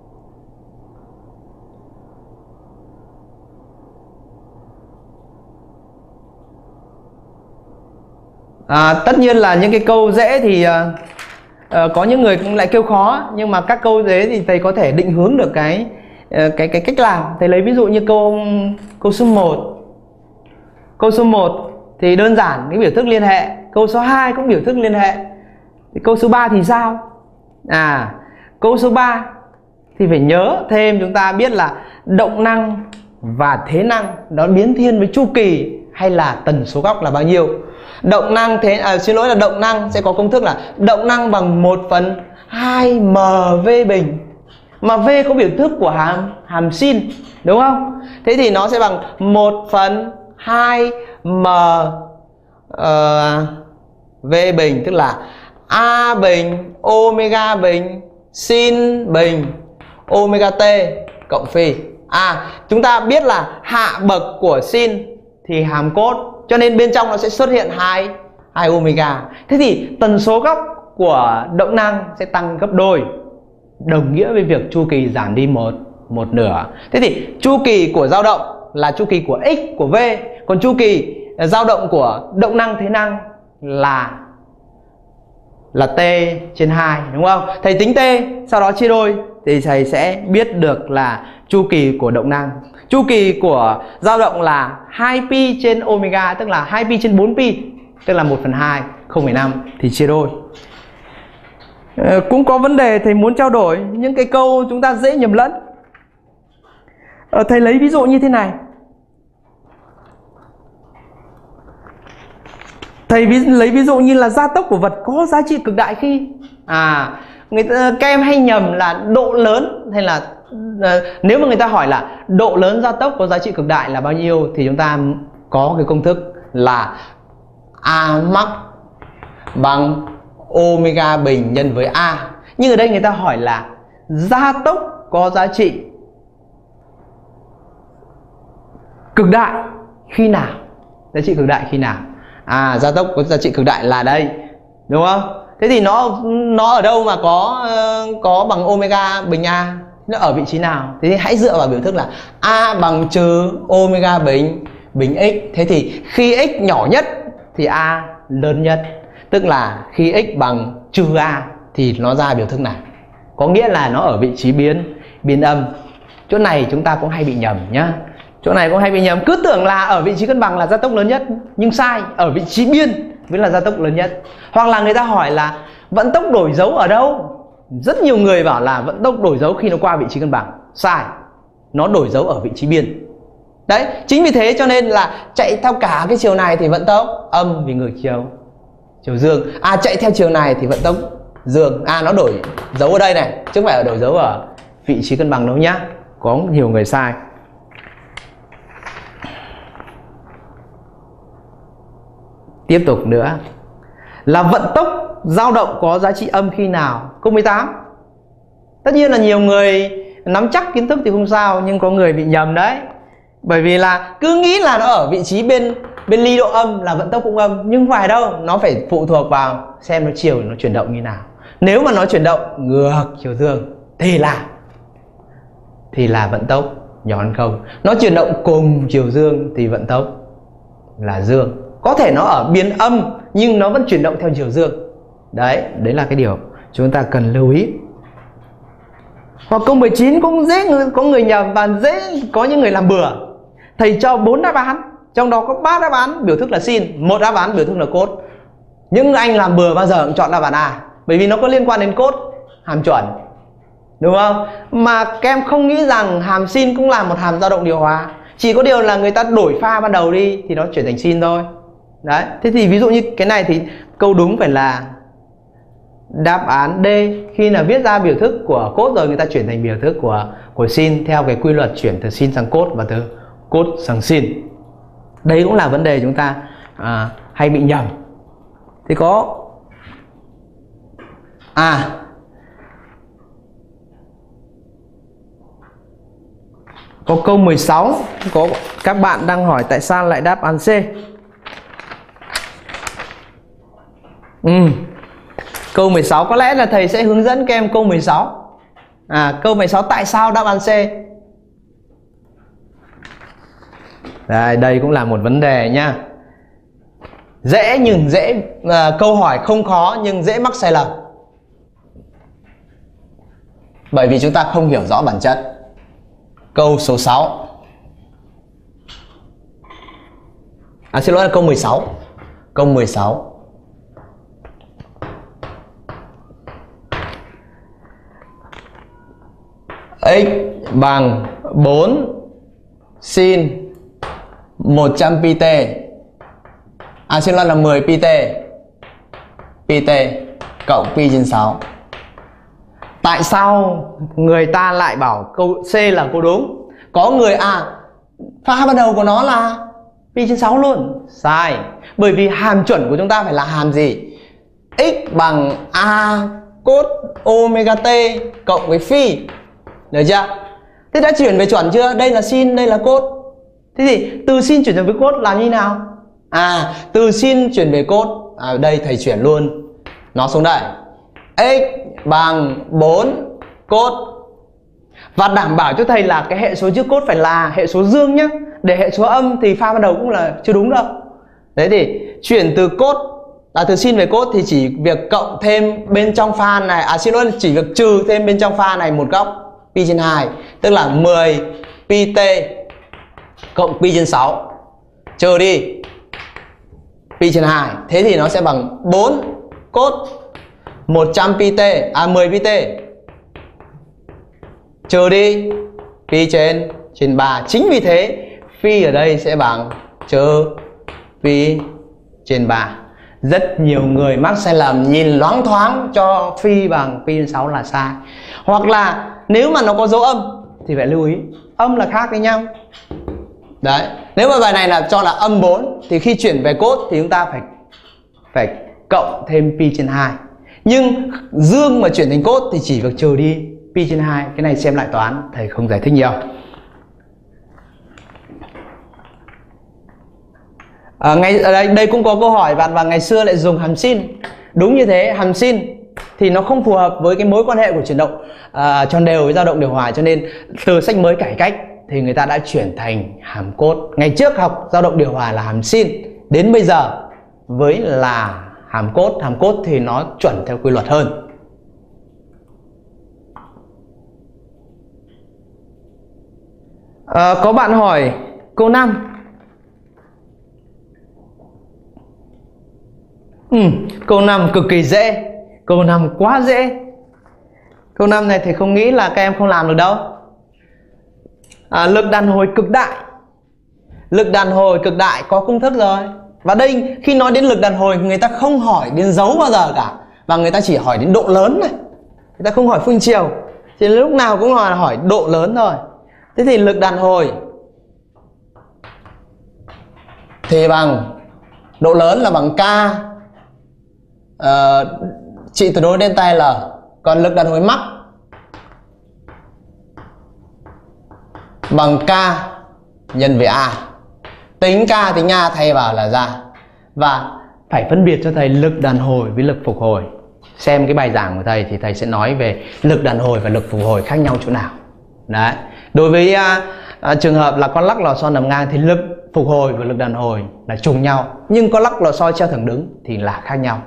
À, tất nhiên là những cái câu dễ thì uh, uh, có những người cũng lại kêu khó, nhưng mà các câu dễ thì thầy có thể định hướng được cái uh, cái cái cách làm. Thầy lấy ví dụ như câu câu số một. Câu số một thì đơn giản cái biểu thức liên hệ, câu số hai cũng biểu thức liên hệ. Thì câu số ba thì sao? À, câu số ba thì phải nhớ thêm, chúng ta biết là động năng và thế năng nó biến thiên với chu kỳ hay là tần số góc là bao nhiêu. Động năng thế à, xin lỗi là động năng sẽ có công thức là động năng bằng một phần hai m v bình. Mà v có biểu thức của hàm hàm sin, đúng không? Thế thì nó sẽ bằng một phần hai m uh, v bình, tức là a bình omega bình sin bình omega t cộng phi. À, chúng ta biết là hạ bậc của sin thì hàm cos, cho nên bên trong nó sẽ xuất hiện hai hai omega. Thế thì tần số góc của động năng sẽ tăng gấp đôi, đồng nghĩa với việc chu kỳ giảm đi một một nửa. Thế thì chu kỳ của dao động là chu kỳ của x của v, còn chu kỳ dao động của động năng thế năng là là t trên hai, đúng không? Thầy tính t sau đó chia đôi thì thầy sẽ biết được là chu kỳ của động năng. Chu kỳ của dao động là hai pi trên omega, tức là hai pi trên bốn pi, tức là một phần hai, không phẩy năm, thì chia đôi. Ờ, cũng có vấn đề thầy muốn trao đổi những cái câu chúng ta dễ nhầm lẫn. Ờ, thầy lấy ví dụ như thế này. Thầy ví, lấy ví dụ như là gia tốc của vật có giá trị cực đại khi à người ta, các em hay nhầm là độ lớn hay là uh, nếu mà người ta hỏi là độ lớn gia tốc có giá trị cực đại là bao nhiêu thì chúng ta có cái công thức là A max bằng omega bình nhân với A. Nhưng ở đây người ta hỏi là gia tốc có giá trị cực đại khi nào? Giá trị cực đại khi nào? À, gia tốc có giá trị cực đại là đây, đúng không? Thế thì nó nó ở đâu mà có có bằng omega bình A? Nó ở vị trí nào? Thế thì hãy dựa vào biểu thức là A bằng trừ omega bình bình x. Thế thì khi x nhỏ nhất thì A lớn nhất. Tức là khi x bằng trừ A thì nó ra biểu thức này. Có nghĩa là nó ở vị trí biến biến âm. Chỗ này chúng ta cũng hay bị nhầm nhá. Chỗ này cũng hay bị nhầm, cứ tưởng là ở vị trí cân bằng là gia tốc lớn nhất, nhưng sai, ở vị trí biên mới là gia tốc lớn nhất. Hoặc là người ta hỏi là vận tốc đổi dấu ở đâu? Rất nhiều người bảo là vận tốc đổi dấu khi nó qua vị trí cân bằng. Sai, nó đổi dấu ở vị trí biên. Đấy, chính vì thế cho nên là chạy theo cả cái chiều này thì vận tốc âm vì ngược chiều chiều dương. À, chạy theo chiều này thì vận tốc dương. À, nó đổi dấu ở đây này, chứ không phải là đổi dấu ở vị trí cân bằng đâu nhá. Có nhiều người sai. Tiếp tục nữa là vận tốc dao động có giá trị âm khi nào? Câu mười tám. Tất nhiên là nhiều người nắm chắc kiến thức thì không sao, nhưng có người bị nhầm đấy. Bởi vì là cứ nghĩ là nó ở vị trí bên bên ly độ âm là vận tốc cũng âm, nhưng không phải đâu, nó phải phụ thuộc vào xem nó chiều nó chuyển động như nào. Nếu mà nó chuyển động ngược chiều dương thì là thì là vận tốc nhỏ hơn không. Nó chuyển động cùng chiều dương thì vận tốc là dương. Có thể nó ở biên âm nhưng nó vẫn chuyển động theo chiều dương. Đấy, đấy là cái điều chúng ta cần lưu ý. Hoặc câu mười chín cũng dễ có người nhầm và dễ có những người làm bừa. Thầy cho bốn đáp án, trong đó có ba đáp án biểu thức là sin, một đáp án biểu thức là cốt. Những anh làm bừa bao giờ cũng chọn đáp án A, bởi vì nó có liên quan đến cốt, hàm chuẩn, đúng không? Mà các em không nghĩ rằng hàm sin cũng là một hàm dao động điều hòa. Chỉ có điều là người ta đổi pha ban đầu đi thì nó chuyển thành sin thôi. Đấy, thế thì ví dụ như cái này thì câu đúng phải là đáp án D. Khi là viết ra biểu thức của cốt rồi người ta chuyển thành biểu thức của của sin theo cái quy luật chuyển từ sin sang cốt và từ cốt sang sin. Đấy cũng là vấn đề chúng ta à, hay bị nhầm. Thì có à có câu mười sáu, có các bạn đang hỏi tại sao lại đáp án C. Ừ. Câu mười sáu có lẽ là thầy sẽ hướng dẫn các em câu mười sáu. À, câu mười sáu tại sao đáp án C? Đây, đây cũng là một vấn đề nhá. Dễ nhưng dễ à, câu hỏi không khó nhưng dễ mắc sai lầm. Bởi vì chúng ta không hiểu rõ bản chất. Câu số sáu. À, xin lỗi là câu mười sáu. Câu mười sáu. X bằng bốn sin một trăm pi t. À, xin lỗi là mười pi t. Pi t cộng pi trên sáu. Tại sao người ta lại bảo câu C là câu đúng? Có người à pha ban đầu của nó là pi trên sáu luôn. Sai. Bởi vì hàm chuẩn của chúng ta phải là hàm gì? X bằng A cos omega t cộng với phi. Được chưa? Thế đã chuyển về chuẩn chưa? Đây là sin, đây là cos. Thế thì từ sin chuyển về cos là như nào? À, từ sin chuyển về cos. À, đây thầy chuyển luôn nó xuống đây. X bằng bốn cos. Và đảm bảo cho thầy là cái hệ số trước cos phải là hệ số dương nhé. để hệ số âm thì pha ban đầu cũng là chưa đúng đâu. Đấy thì chuyển từ cốt à, từ sin về cốt thì chỉ việc cộng thêm bên trong pha này, à xin lỗi, chỉ việc trừ thêm bên trong pha này một góc pi trên hai, tức là mười pi t cộng pi trên sáu, trừ đi pi trên hai, thế thì nó sẽ bằng bốn cốt một trăm pi t, à mười pi t, trừ đi pi trên trên ba. Chính vì thế phi ở đây sẽ bằng trừ pi trên ba. Rất nhiều người mắc sai lầm nhìn loáng thoáng cho phi bằng pi trên sáu là sai. Hoặc là nếu mà nó có dấu âm thì phải lưu ý âm là khác với nhau. Đấy, nếu mà bài này là cho là âm bốn thì khi chuyển về cốt thì chúng ta phải phải cộng thêm pi trên hai. Nhưng dương mà chuyển thành cốt thì chỉ việc trừ đi pi trên hai. Cái này xem lại toán, thầy không giải thích nhiều. À, ngay ở đây, đây cũng có câu hỏi bạn và ngày xưa lại dùng hàm sin. Đúng như thế, hàm sin thì nó không phù hợp với cái mối quan hệ của chuyển động à, tròn đều với dao động điều hòa, cho nên từ sách mới cải cách thì người ta đã chuyển thành hàm cốt. Ngày trước học dao động điều hòa là hàm sin, đến bây giờ với là hàm cốt. Hàm cốt thì nó chuẩn theo quy luật hơn. À, có bạn hỏi câu năm. Ừ, câu năm cực kỳ dễ. Câu năm quá dễ. Câu năm này thì không nghĩ là các em không làm được đâu. À, lực đàn hồi cực đại. Lực đàn hồi cực đại có công thức rồi. Và đây khi nói đến lực đàn hồi người ta không hỏi đến dấu bao giờ cả, và người ta chỉ hỏi đến độ lớn này. Người ta không hỏi phương chiều, thì lúc nào cũng hỏi, hỏi độ lớn thôi. Thế thì lực đàn hồi thì bằng độ lớn là bằng K uh, trị tuyệt đối delta L. Còn lực đàn hồi mắc bằng K nhân với A. Tính K tính A thay vào là ra. Và phải phân biệt cho thầy lực đàn hồi với lực phục hồi. Xem cái bài giảng của thầy thì thầy sẽ nói về lực đàn hồi và lực phục hồi khác nhau chỗ nào. Đấy. Đối với uh, uh, trường hợp là con lắc lò xo nằm ngang thì lực phục hồi và lực đàn hồi là trùng nhau, nhưng con lắc lò xo treo thẳng đứng thì là khác nhau.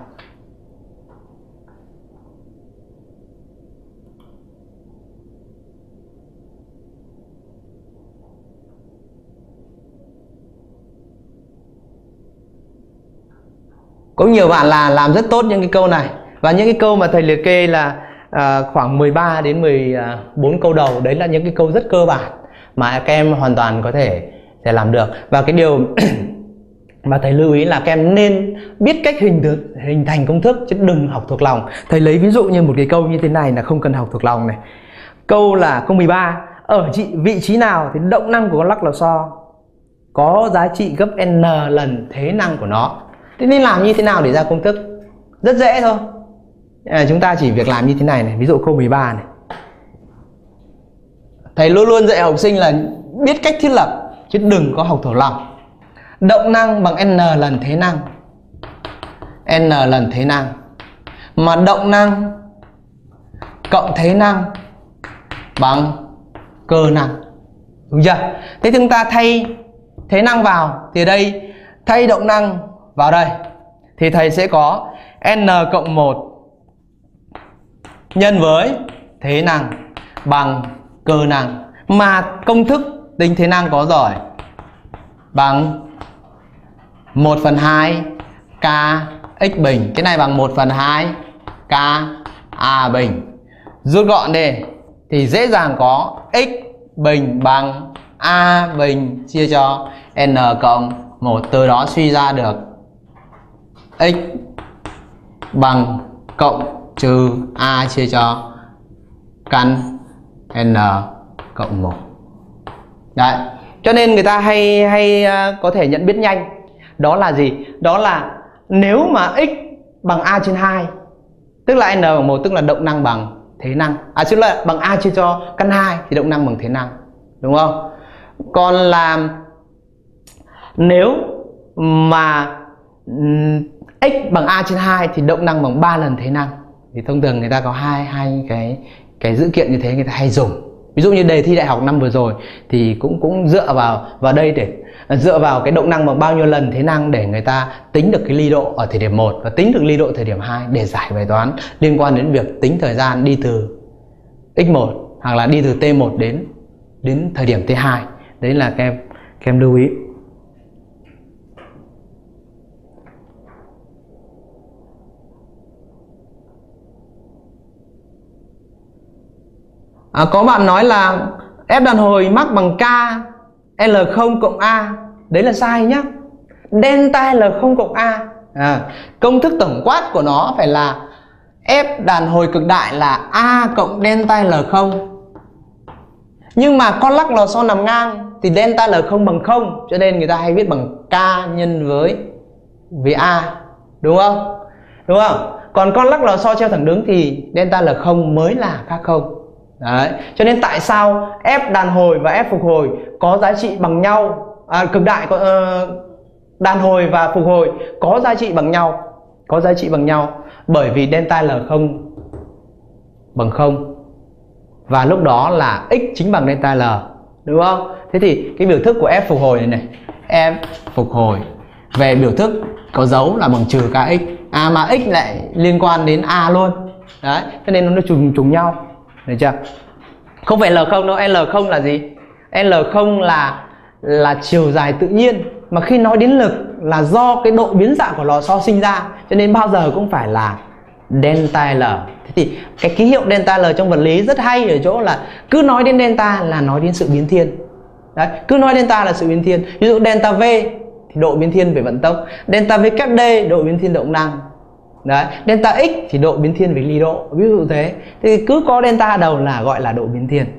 Có nhiều bạn là làm rất tốt những cái câu này. Và những cái câu mà thầy liệt kê là à, khoảng mười ba đến mười bốn câu đầu, đấy là những cái câu rất cơ bản mà các em hoàn toàn có thể thể làm được. Và cái điều mà thầy lưu ý là các em nên biết cách hình được, hình thành công thức chứ đừng học thuộc lòng. Thầy lấy ví dụ như một cái câu như thế này là không cần học thuộc lòng này. Câu là câu mười ba, ở vị trí nào thì động năng của con lắc lò xo có giá trị gấp n lần thế năng của nó. Thế nên làm như thế nào để ra công thức? Rất dễ thôi. À, chúng ta chỉ việc làm như thế này này. Ví dụ câu mười ba này, thầy luôn luôn dạy học sinh là biết cách thiết lập chứ đừng có học thuộc lòng. Động năng bằng n lần thế năng, n lần thế năng, mà động năng cộng thế năng bằng cơ năng, đúng chưa? Thế chúng ta thay thế năng vào thì đây, thay động năng vào đây thì thầy sẽ có n cộng một nhân với thế năng bằng cơ năng. Mà công thức tính thế năng có rồi, bằng một phần hai k x bình. Cái này bằng một phần hai k a bình. Rút gọn đi thì dễ dàng có x bình bằng a bình chia cho n cộng một. Từ đó suy ra được x bằng cộng trừ a chia cho căn n cộng một. Đấy. Cho nên người ta hay hay có thể nhận biết nhanh. Đó là gì? Đó là nếu mà x bằng a trên hai, tức là n bằng một, tức là động năng bằng thế năng. À chứ là bằng a chia cho căn hai thì động năng bằng thế năng, đúng không? Còn là nếu mà x bằng a trên hai thì động năng bằng ba lần thế năng. Thì thông thường người ta có hai hai cái cái dữ kiện như thế người ta hay dùng Ví dụ như đề thi đại học năm vừa rồi thì cũng cũng dựa vào vào đây để dựa vào cái động năng bằng bao nhiêu lần thế năng để người ta tính được cái ly độ ở thời điểm một và tính được ly độ thời điểm hai để giải bài toán liên quan đến việc tính thời gian đi từ x một hoặc là đi từ t một đến đến thời điểm t hai. Đấy là các em các em lưu ý. À, có bạn nói là F đàn hồi mắc bằng K L không cộng A. Đấy là sai nhá. Delta L không cộng A. À, công thức tổng quát của nó phải là F đàn hồi cực đại là A cộng delta L không. Nhưng mà con lắc lò xo nằm ngang thì delta L không bằng không, cho nên người ta hay viết bằng K nhân với với A, đúng không? Đúng không? Còn con lắc lò xo treo thẳng đứng thì delta L không mới là khác không. Đấy. Cho nên tại sao F đàn hồi và F phục hồi có giá trị bằng nhau, à, cực đại có uh, đàn hồi và phục hồi có giá trị bằng nhau, có giá trị bằng nhau bởi vì delta L không bằng không và lúc đó là x chính bằng delta L, đúng không? Thế thì cái biểu thức của F phục hồi này này, F phục hồi về biểu thức có dấu là bằng trừ kx, à mà x lại liên quan đến A luôn. Đấy, cho nên nó trùng trùng nhau. Được chưa? Không phải L không đâu, L không là gì? L không là là chiều dài tự nhiên, mà khi nói đến lực là do cái độ biến dạng của lò xo sinh ra, cho nên bao giờ cũng phải là delta L. Thế thì cái ký hiệu delta L trong vật lý rất hay ở chỗ là cứ nói đến delta là nói đến sự biến thiên. Đấy, cứ nói delta là sự biến thiên. Ví dụ delta V thì độ biến thiên về vận tốc, delta V kép D độ biến thiên động năng. Đấy, delta x thì độ biến thiên về ly độ, ví dụ thế. Thì cứ có delta đầu là gọi là độ biến thiên.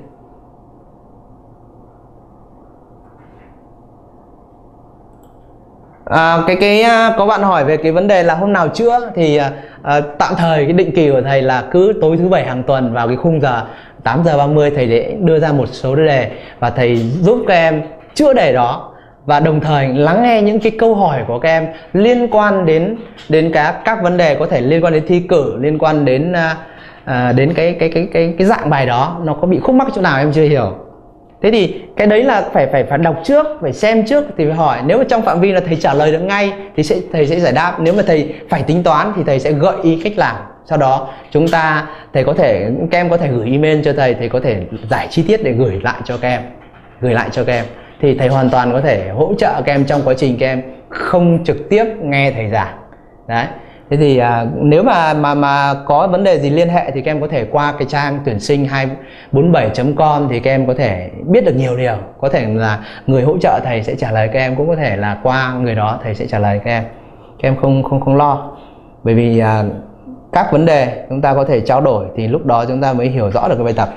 À, cái cái có bạn hỏi về cái vấn đề là hôm nào chữa thì à, tạm thời cái định kỳ của thầy là cứ tối thứ bảy hàng tuần vào cái khung giờ tám giờ ba mươi thầy để đưa ra một số đề và thầy giúp các em chữa đề đó, và đồng thời lắng nghe những cái câu hỏi của các em liên quan đến đến các các vấn đề có thể liên quan đến thi cử, liên quan đến à, đến cái cái cái cái cái dạng bài đó nó có bị khúc mắc chỗ nào em chưa hiểu. Thế thì cái đấy là phải phải phải đọc trước, phải xem trước thì phải hỏi. Nếu mà trong phạm vi là thầy trả lời được ngay thì sẽ thầy sẽ giải đáp. Nếu mà thầy phải tính toán thì thầy sẽ gợi ý cách làm. Sau đó chúng ta thầy có thể các em có thể gửi email cho thầy, thầy có thể giải chi tiết để gửi lại cho các em, gửi lại cho các em. Thì thầy hoàn toàn có thể hỗ trợ các em trong quá trình các em không trực tiếp nghe thầy giảng. Đấy. Thế thì à, nếu mà mà mà có vấn đề gì liên hệ thì các em có thể qua cái trang tuyển sinh hai bốn bảy chấm com thì các em có thể biết được nhiều điều. Có thể là người hỗ trợ thầy sẽ trả lời các em, cũng có thể là qua người đó thầy sẽ trả lời các em. Các em không không không lo. Bởi vì à, các vấn đề chúng ta có thể trao đổi thì lúc đó chúng ta mới hiểu rõ được cái bài tập.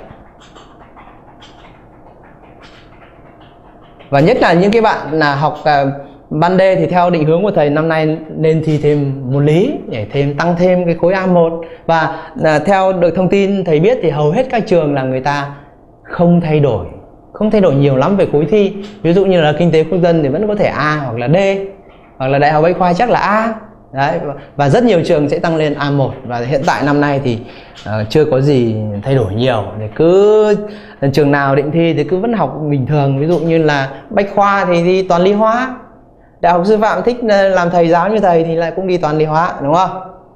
Và nhất là những cái bạn là học à, ban D thì theo định hướng của thầy năm nay nên thi thêm môn lý để thêm tăng thêm cái khối A một. Và à, theo được thông tin thầy biết thì hầu hết các trường là người ta không thay đổi không thay đổi nhiều lắm về khối thi. Ví dụ như là kinh tế quốc dân thì vẫn có thể A hoặc là D, hoặc là đại học Bách Khoa chắc là A. Đấy, và rất nhiều trường sẽ tăng lên A một. Và hiện tại năm nay thì uh, chưa có gì thay đổi nhiều, để cứ trường nào định thi thì cứ vẫn học bình thường. Ví dụ như là Bách Khoa thì đi toàn lý hóa, đại học sư phạm thích làm thầy giáo như thầy thì lại cũng đi toàn lý hóa, đúng không?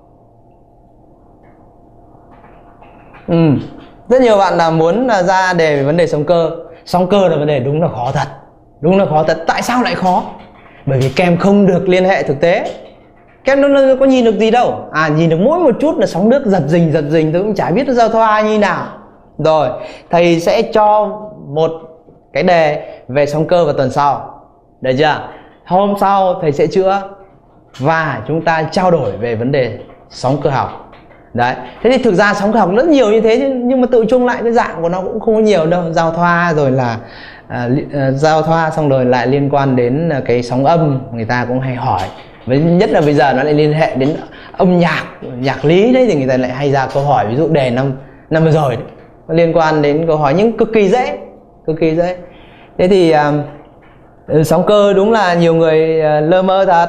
Ừ. Rất nhiều bạn là muốn là ra đề về vấn đề sóng cơ. Sóng cơ là vấn đề đúng là khó thật, đúng là khó thật. Tại sao lại khó? Bởi vì các em không được liên hệ thực tế. Các em nó có nhìn được gì đâu. À, nhìn được mỗi một chút là sóng nước giật rình giật rình, tôi cũng chả biết nó giao thoa như nào. Rồi, thầy sẽ cho một cái đề về sóng cơ vào tuần sau. Được chưa? Hôm sau thầy sẽ chữa và chúng ta trao đổi về vấn đề sóng cơ học. Đấy. Thế thì thực ra sóng cơ học rất nhiều như thế, nhưng mà tự chung lại cái dạng của nó cũng không có nhiều đâu. Giao thoa rồi là à, giao thoa xong rồi lại liên quan đến cái sóng âm, người ta cũng hay hỏi. Với nhất là bây giờ nó lại liên hệ đến âm nhạc, nhạc lý đấy, thì người ta lại hay ra câu hỏi. Ví dụ đề năm năm vừa rồi đấy, nó liên quan đến câu hỏi nhưng cực kỳ dễ, cực kỳ dễ. Thế thì à, sóng cơ đúng là nhiều người lơ mơ thật.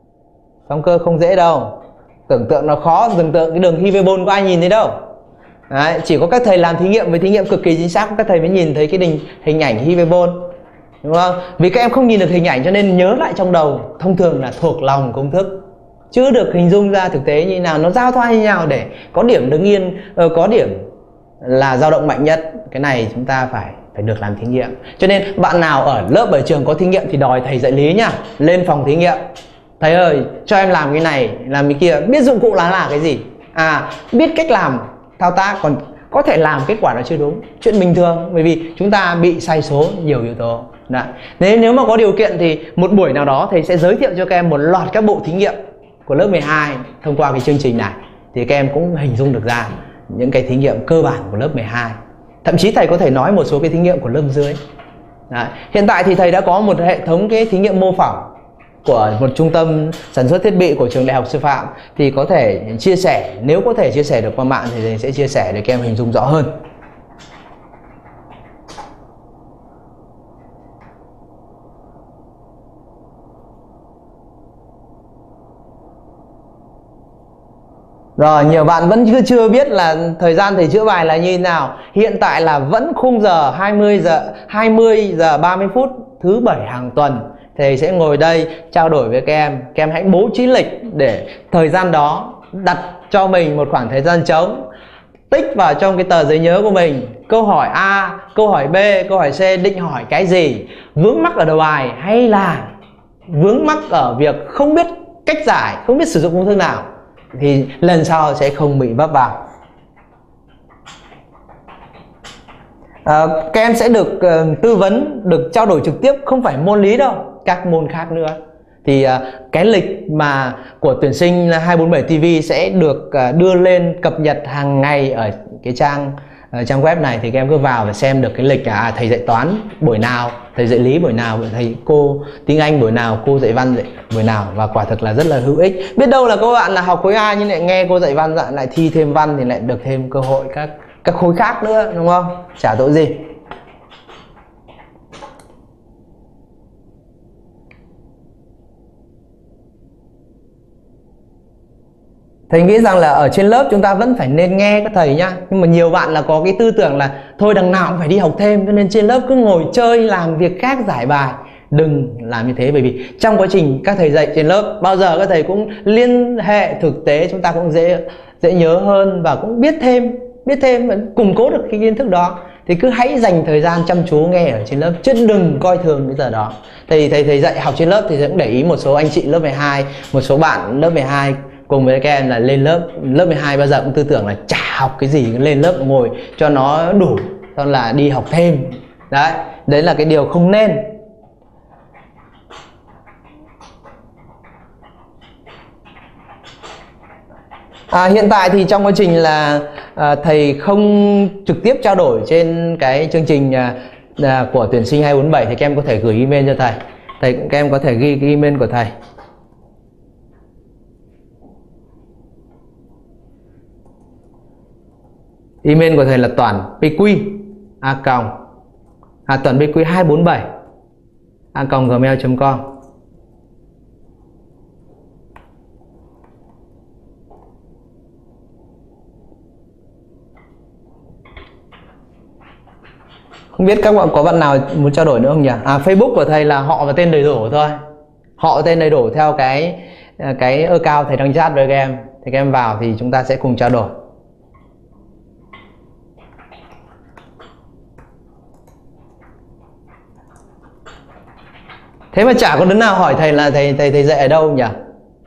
Sóng cơ không dễ đâu. Tưởng tượng nó khó, tưởng tượng cái đường Hivebol có ai nhìn thấy đâu. Đấy, chỉ có các thầy làm thí nghiệm với thí nghiệm cực kỳ chính xác các thầy mới nhìn thấy cái hình, hình ảnh hyperbol, đúng không? Vì các em không nhìn được hình ảnh cho nên nhớ lại trong đầu, thông thường là thuộc lòng công thức, chưa được hình dung ra thực tế như nào, nó giao thoa như nào để có điểm đứng yên, có điểm là dao động mạnh nhất. Cái này chúng ta phải phải được làm thí nghiệm. Cho nên bạn nào ở lớp ở trường có thí nghiệm thì đòi thầy dạy lý nhá, lên phòng thí nghiệm. Thầy ơi, cho em làm cái này, làm cái kia, biết dụng cụ là là cái gì, à biết cách làm thao tác, còn có thể làm kết quả nó chưa đúng, chuyện bình thường, bởi vì chúng ta bị sai số nhiều yếu tố. Đấy. Nếu, nếu mà có điều kiện thì một buổi nào đó thầy sẽ giới thiệu cho các em một loạt các bộ thí nghiệm của lớp mười hai thông qua cái chương trình này, thì các em cũng hình dung được ra những cái thí nghiệm cơ bản của lớp mười hai. Thậm chí thầy có thể nói một số cái thí nghiệm của lớp dưới. Đấy. Hiện tại thì thầy đã có một hệ thống cái thí nghiệm mô phỏng của một trung tâm sản xuất thiết bị của trường đại học sư phạm, thì có thể chia sẻ, nếu có thể chia sẻ được qua mạng thì thầy sẽ chia sẻ để các em hình dung rõ hơn. Rồi, nhiều bạn vẫn chưa chưa biết là thời gian thầy chữa bài là như thế nào. Hiện tại là vẫn khung giờ hai mươi giờ hai mươi giờ ba mươi phút thứ bảy hàng tuần. Thầy sẽ ngồi đây trao đổi với các em. Các em hãy bố trí lịch để thời gian đó đặt cho mình một khoảng thời gian trống, tích vào trong cái tờ giấy nhớ của mình câu hỏi A, câu hỏi B, câu hỏi C, định hỏi cái gì, vướng mắc ở đầu bài hay là vướng mắc ở việc không biết cách giải, không biết sử dụng công thức nào, thì lần sau sẽ không bị vấp vào. À, các em sẽ được uh, tư vấn, được trao đổi trực tiếp, không phải môn lý đâu, các môn khác nữa. Thì uh, cái lịch mà của tuyển sinh hai bốn bảy ti vi sẽ được uh, đưa lên cập nhật hàng ngày ở cái trang uh, trang web này, thì các em cứ vào và xem được cái lịch là à, thầy dạy toán buổi nào, thầy dạy lý buổi nào, thầy cô tiếng Anh buổi nào, cô dạy văn dạy buổi nào, và quả thực là rất là hữu ích. Biết đâu là các bạn là học khối A nhưng lại nghe cô dạy văn lại thi thêm văn thì lại được thêm cơ hội các các khối khác nữa, đúng không? Chả tội gì. Thầy nghĩ rằng là ở trên lớp chúng ta vẫn phải nên nghe các thầy nhá. Nhưng mà nhiều bạn là có cái tư tưởng là thôi đằng nào cũng phải đi học thêm, cho nên trên lớp cứ ngồi chơi làm việc khác giải bài. Đừng làm như thế, bởi vì trong quá trình các thầy dạy trên lớp bao giờ các thầy cũng liên hệ thực tế, chúng ta cũng dễ dễ nhớ hơn và cũng biết thêm, biết thêm và củng cố được cái kiến thức đó. Thì cứ hãy dành thời gian chăm chú nghe ở trên lớp, chứ đừng coi thường cái giờ đó. Thầy thầy thầy dạy học trên lớp thì cũng để ý một số anh chị lớp mười hai, một số bạn lớp mười hai cùng với các em là lên lớp lớp mười hai bao giờ cũng tư tưởng là chả học cái gì, lên lớp ngồi cho nó đủ, xong là đi học thêm. Đấy, đấy là cái điều không nên. À, hiện tại thì trong quá trình là à, thầy không trực tiếp trao đổi trên cái chương trình à, à, của tuyển sinh hai bốn bảy, thì các em có thể gửi email cho thầy. Thầy các em có thể ghi cái email của thầy. Email của thầy là toản pq a còng à, toản pq hai bốn bảy a còng gmail chấm com. Không biết các bạn có bạn nào muốn trao đổi nữa không nhỉ? À, Facebook của thầy là họ và tên đầy đủ thôi. Họ và tên đầy đủ theo cái cái account thầy đang chat với các em. Thì các em vào thì chúng ta sẽ cùng trao đổi. Thế mà chả có đứa nào hỏi thầy là thầy thầy thầy dạy ở đâu nhỉ?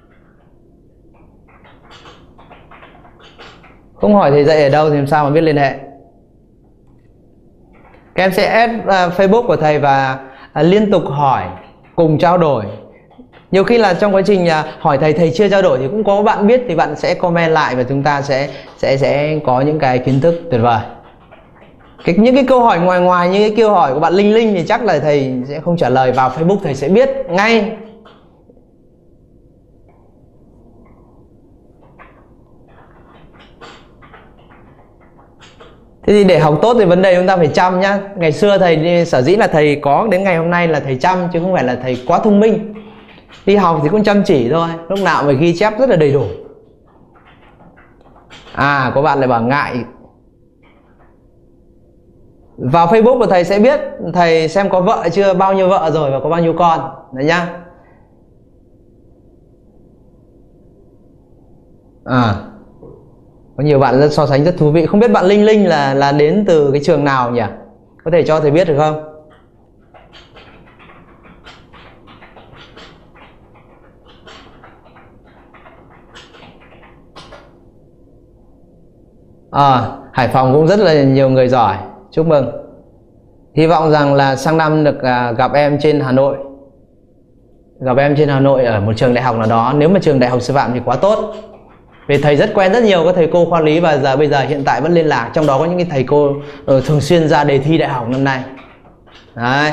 Không hỏi thầy dạy ở đâu thì làm sao mà biết liên hệ? Các em sẽ add uh, Facebook của thầy và uh, liên tục hỏi, cùng trao đổi. Nhiều khi là trong quá trình uh, hỏi thầy thầy chưa trao đổi thì cũng có bạn biết, thì bạn sẽ comment lại và chúng ta sẽ sẽ sẽ có những cái kiến thức tuyệt vời. Cái, những cái câu hỏi ngoài ngoài như cái câu hỏi của bạn Linh Linh thì chắc là thầy sẽ không trả lời, vào Facebook thầy sẽ biết ngay. Thế thì để học tốt thì vấn đề chúng ta phải chăm nhá. Ngày xưa thầy sở dĩ là thầy có đến ngày hôm nay là thầy chăm, chứ không phải là thầy quá thông minh. Đi học thì cũng chăm chỉ thôi, lúc nào phải ghi chép rất là đầy đủ. À, có bạn lại bảo ngại Vào Facebook của thầy sẽ biết thầy xem có vợ chưa, bao nhiêu vợ rồi và có bao nhiêu con. Đấy nhá. À, có nhiều bạn rất so sánh rất thú vị. Không biết bạn Linh Linh là là đến từ cái trường nào nhỉ? Có thể cho thầy biết được không? À, Hải Phòng cũng rất là nhiều người giỏi. Chúc mừng. Hy vọng rằng là sang năm được à, gặp em trên Hà Nội. Gặp em trên Hà Nội ở một trường đại học nào đó. Nếu mà trường đại học sư phạm thì quá tốt. Vì thầy rất quen rất nhiều các thầy cô khoa lý và giờ bây giờ hiện tại vẫn liên lạc. Trong đó có những cái thầy cô uh, thường xuyên ra đề thi đại học năm nay. Đấy.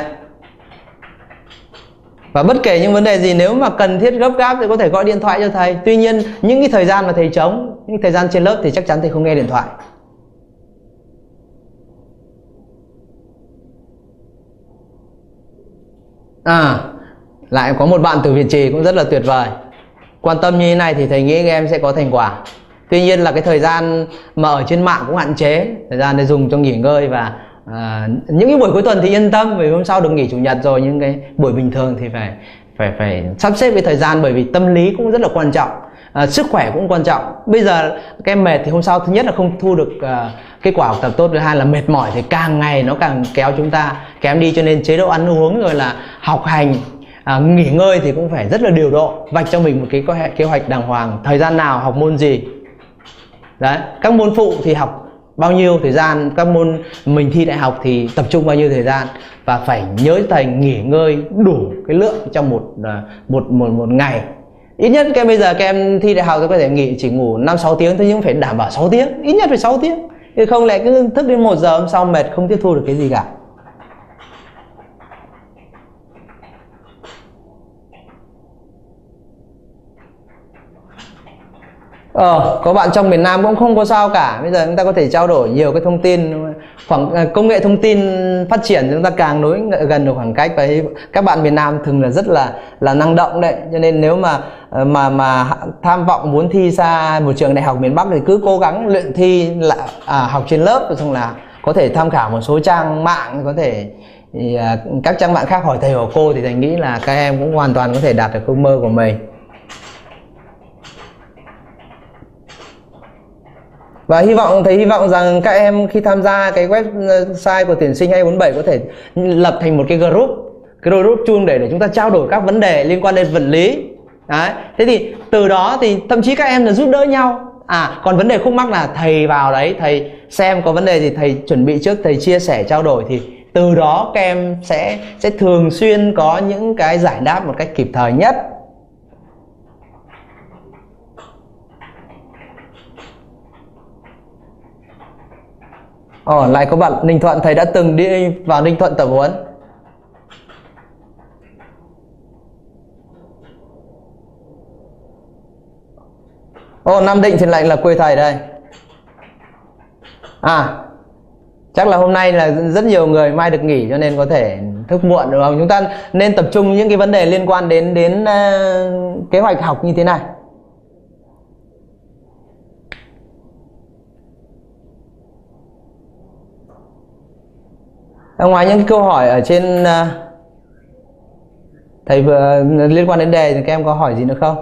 Và bất kể những vấn đề gì, nếu mà cần thiết gấp gáp thì có thể gọi điện thoại cho thầy. Tuy nhiên những cái thời gian mà thầy trống, những thời gian trên lớp thì chắc chắn thầy không nghe điện thoại. À, lại có một bạn từ Việt Trì cũng rất là tuyệt vời. Quan tâm như thế này thì thầy nghĩ các em sẽ có thành quả. Tuy nhiên là cái thời gian mà ở trên mạng cũng hạn chế, thời gian để dùng cho nghỉ ngơi. Và à, những cái buổi cuối tuần thì yên tâm, vì hôm sau được nghỉ chủ nhật rồi. Nhưng cái buổi bình thường thì phải phải phải sắp xếp cái thời gian, bởi vì tâm lý cũng rất là quan trọng, à, sức khỏe cũng quan trọng. Bây giờ các em mệt thì hôm sau thứ nhất là không thu được à, kết quả học tập tốt, thứ hai là mệt mỏi thì càng ngày nó càng kéo chúng ta kém đi. Cho nên chế độ ăn uống rồi là học hành, à, nghỉ ngơi thì cũng phải rất là điều độ, vạch cho mình một cái kế hoạch đàng hoàng. Thời gian nào học môn gì. Đấy, các môn phụ thì học bao nhiêu thời gian, các môn mình thi đại học thì tập trung bao nhiêu thời gian. Và phải nhớ thầy nghỉ ngơi đủ cái lượng trong một một một một ngày. Ít nhất cái bây giờ các em thi đại học thì có thể nghỉ chỉ ngủ năm sáu tiếng thôi, nhưng phải đảm bảo sáu tiếng, ít nhất phải sáu tiếng. Chứ không lại cứ thức đến một giờ hôm sau mệt không tiếp thu được cái gì cả. Ờ, có bạn trong miền Nam cũng không có sao cả. Bây giờ chúng ta có thể trao đổi nhiều cái thông tin. Khoảng công nghệ thông tin phát triển, chúng ta càng nối gần được khoảng cách. Và các bạn miền Nam thường là rất là là năng động đấy. Cho nên nếu mà mà mà tham vọng muốn thi ra một trường đại học miền Bắc thì cứ cố gắng luyện thi là à, học trên lớp, xong là có thể tham khảo một số trang mạng, có thể thì, à, các trang mạng khác hỏi thầy hỏi cô, thì thầy nghĩ là các em cũng hoàn toàn có thể đạt được ước mơ của mình. Và hy vọng thầy hy vọng rằng các em khi tham gia cái website của tuyển sinh hai bốn bảy có thể lập thành một cái group, cái group chung để để chúng ta trao đổi các vấn đề liên quan đến vật lý. Đấy. Thế thì từ đó thì thậm chí các em là giúp đỡ nhau. À, còn vấn đề khúc mắc là thầy vào đấy, thầy xem có vấn đề gì thầy chuẩn bị trước, thầy chia sẻ trao đổi, thì từ đó các em sẽ sẽ thường xuyên có những cái giải đáp một cách kịp thời nhất. Ồ, lại có bạn Ninh Thuận, thầy đã từng đi vào Ninh Thuận tập huấn. Ồ, Nam Định thì lại là quê thầy đây. À, chắc là hôm nay là rất nhiều người mai được nghỉ cho nên có thể thức muộn, đúng không? Chúng ta nên tập trung những cái vấn đề liên quan đến đến uh, kế hoạch học như thế này. Ngoài những cái câu hỏi ở trên uh, thầy vừa liên quan đến đề thì các em có hỏi gì nữa không?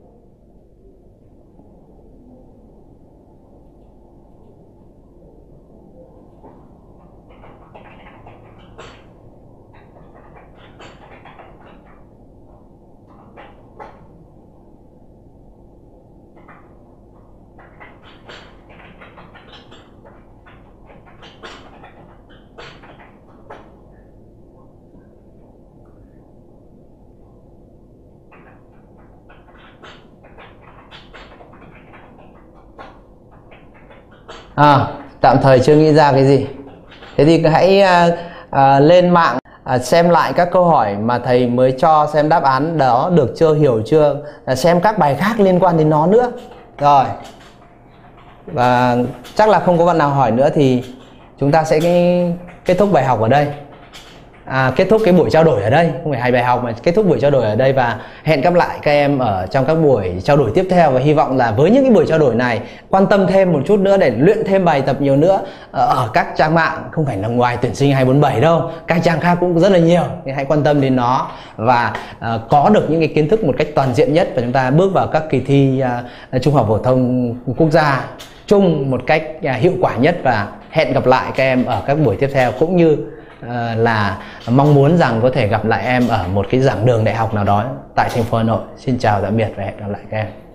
À, tạm thời chưa nghĩ ra cái gì. Thế thì hãy uh, uh, lên mạng uh, xem lại các câu hỏi mà thầy mới cho, xem đáp án đó được chưa, hiểu chưa, uh, xem các bài khác liên quan đến nó nữa. Rồi. Và chắc là không có bạn nào hỏi nữa thì chúng ta sẽ kết thúc bài học ở đây. à, kết thúc cái buổi trao đổi ở đây, không phải hai bài học mà kết thúc buổi trao đổi ở đây, và hẹn gặp lại các em ở trong các buổi trao đổi tiếp theo. Và hy vọng là với những cái buổi trao đổi này quan tâm thêm một chút nữa để luyện thêm bài tập nhiều nữa ở các trang mạng, không phải là ngoài tuyển sinh hai bốn bảy đâu, các trang khác cũng rất là nhiều, thì hãy quan tâm đến nó và uh, có được những cái kiến thức một cách toàn diện nhất, và chúng ta bước vào các kỳ thi uh, trung học phổ thông quốc gia chung một cách uh, hiệu quả nhất. Và hẹn gặp lại các em ở các buổi tiếp theo, cũng như uh, là mong muốn rằng có thể gặp lại em ở một cái giảng đường đại học nào đó tại thành phố Hà Nội. Xin chào tạm biệt và hẹn gặp lại các em.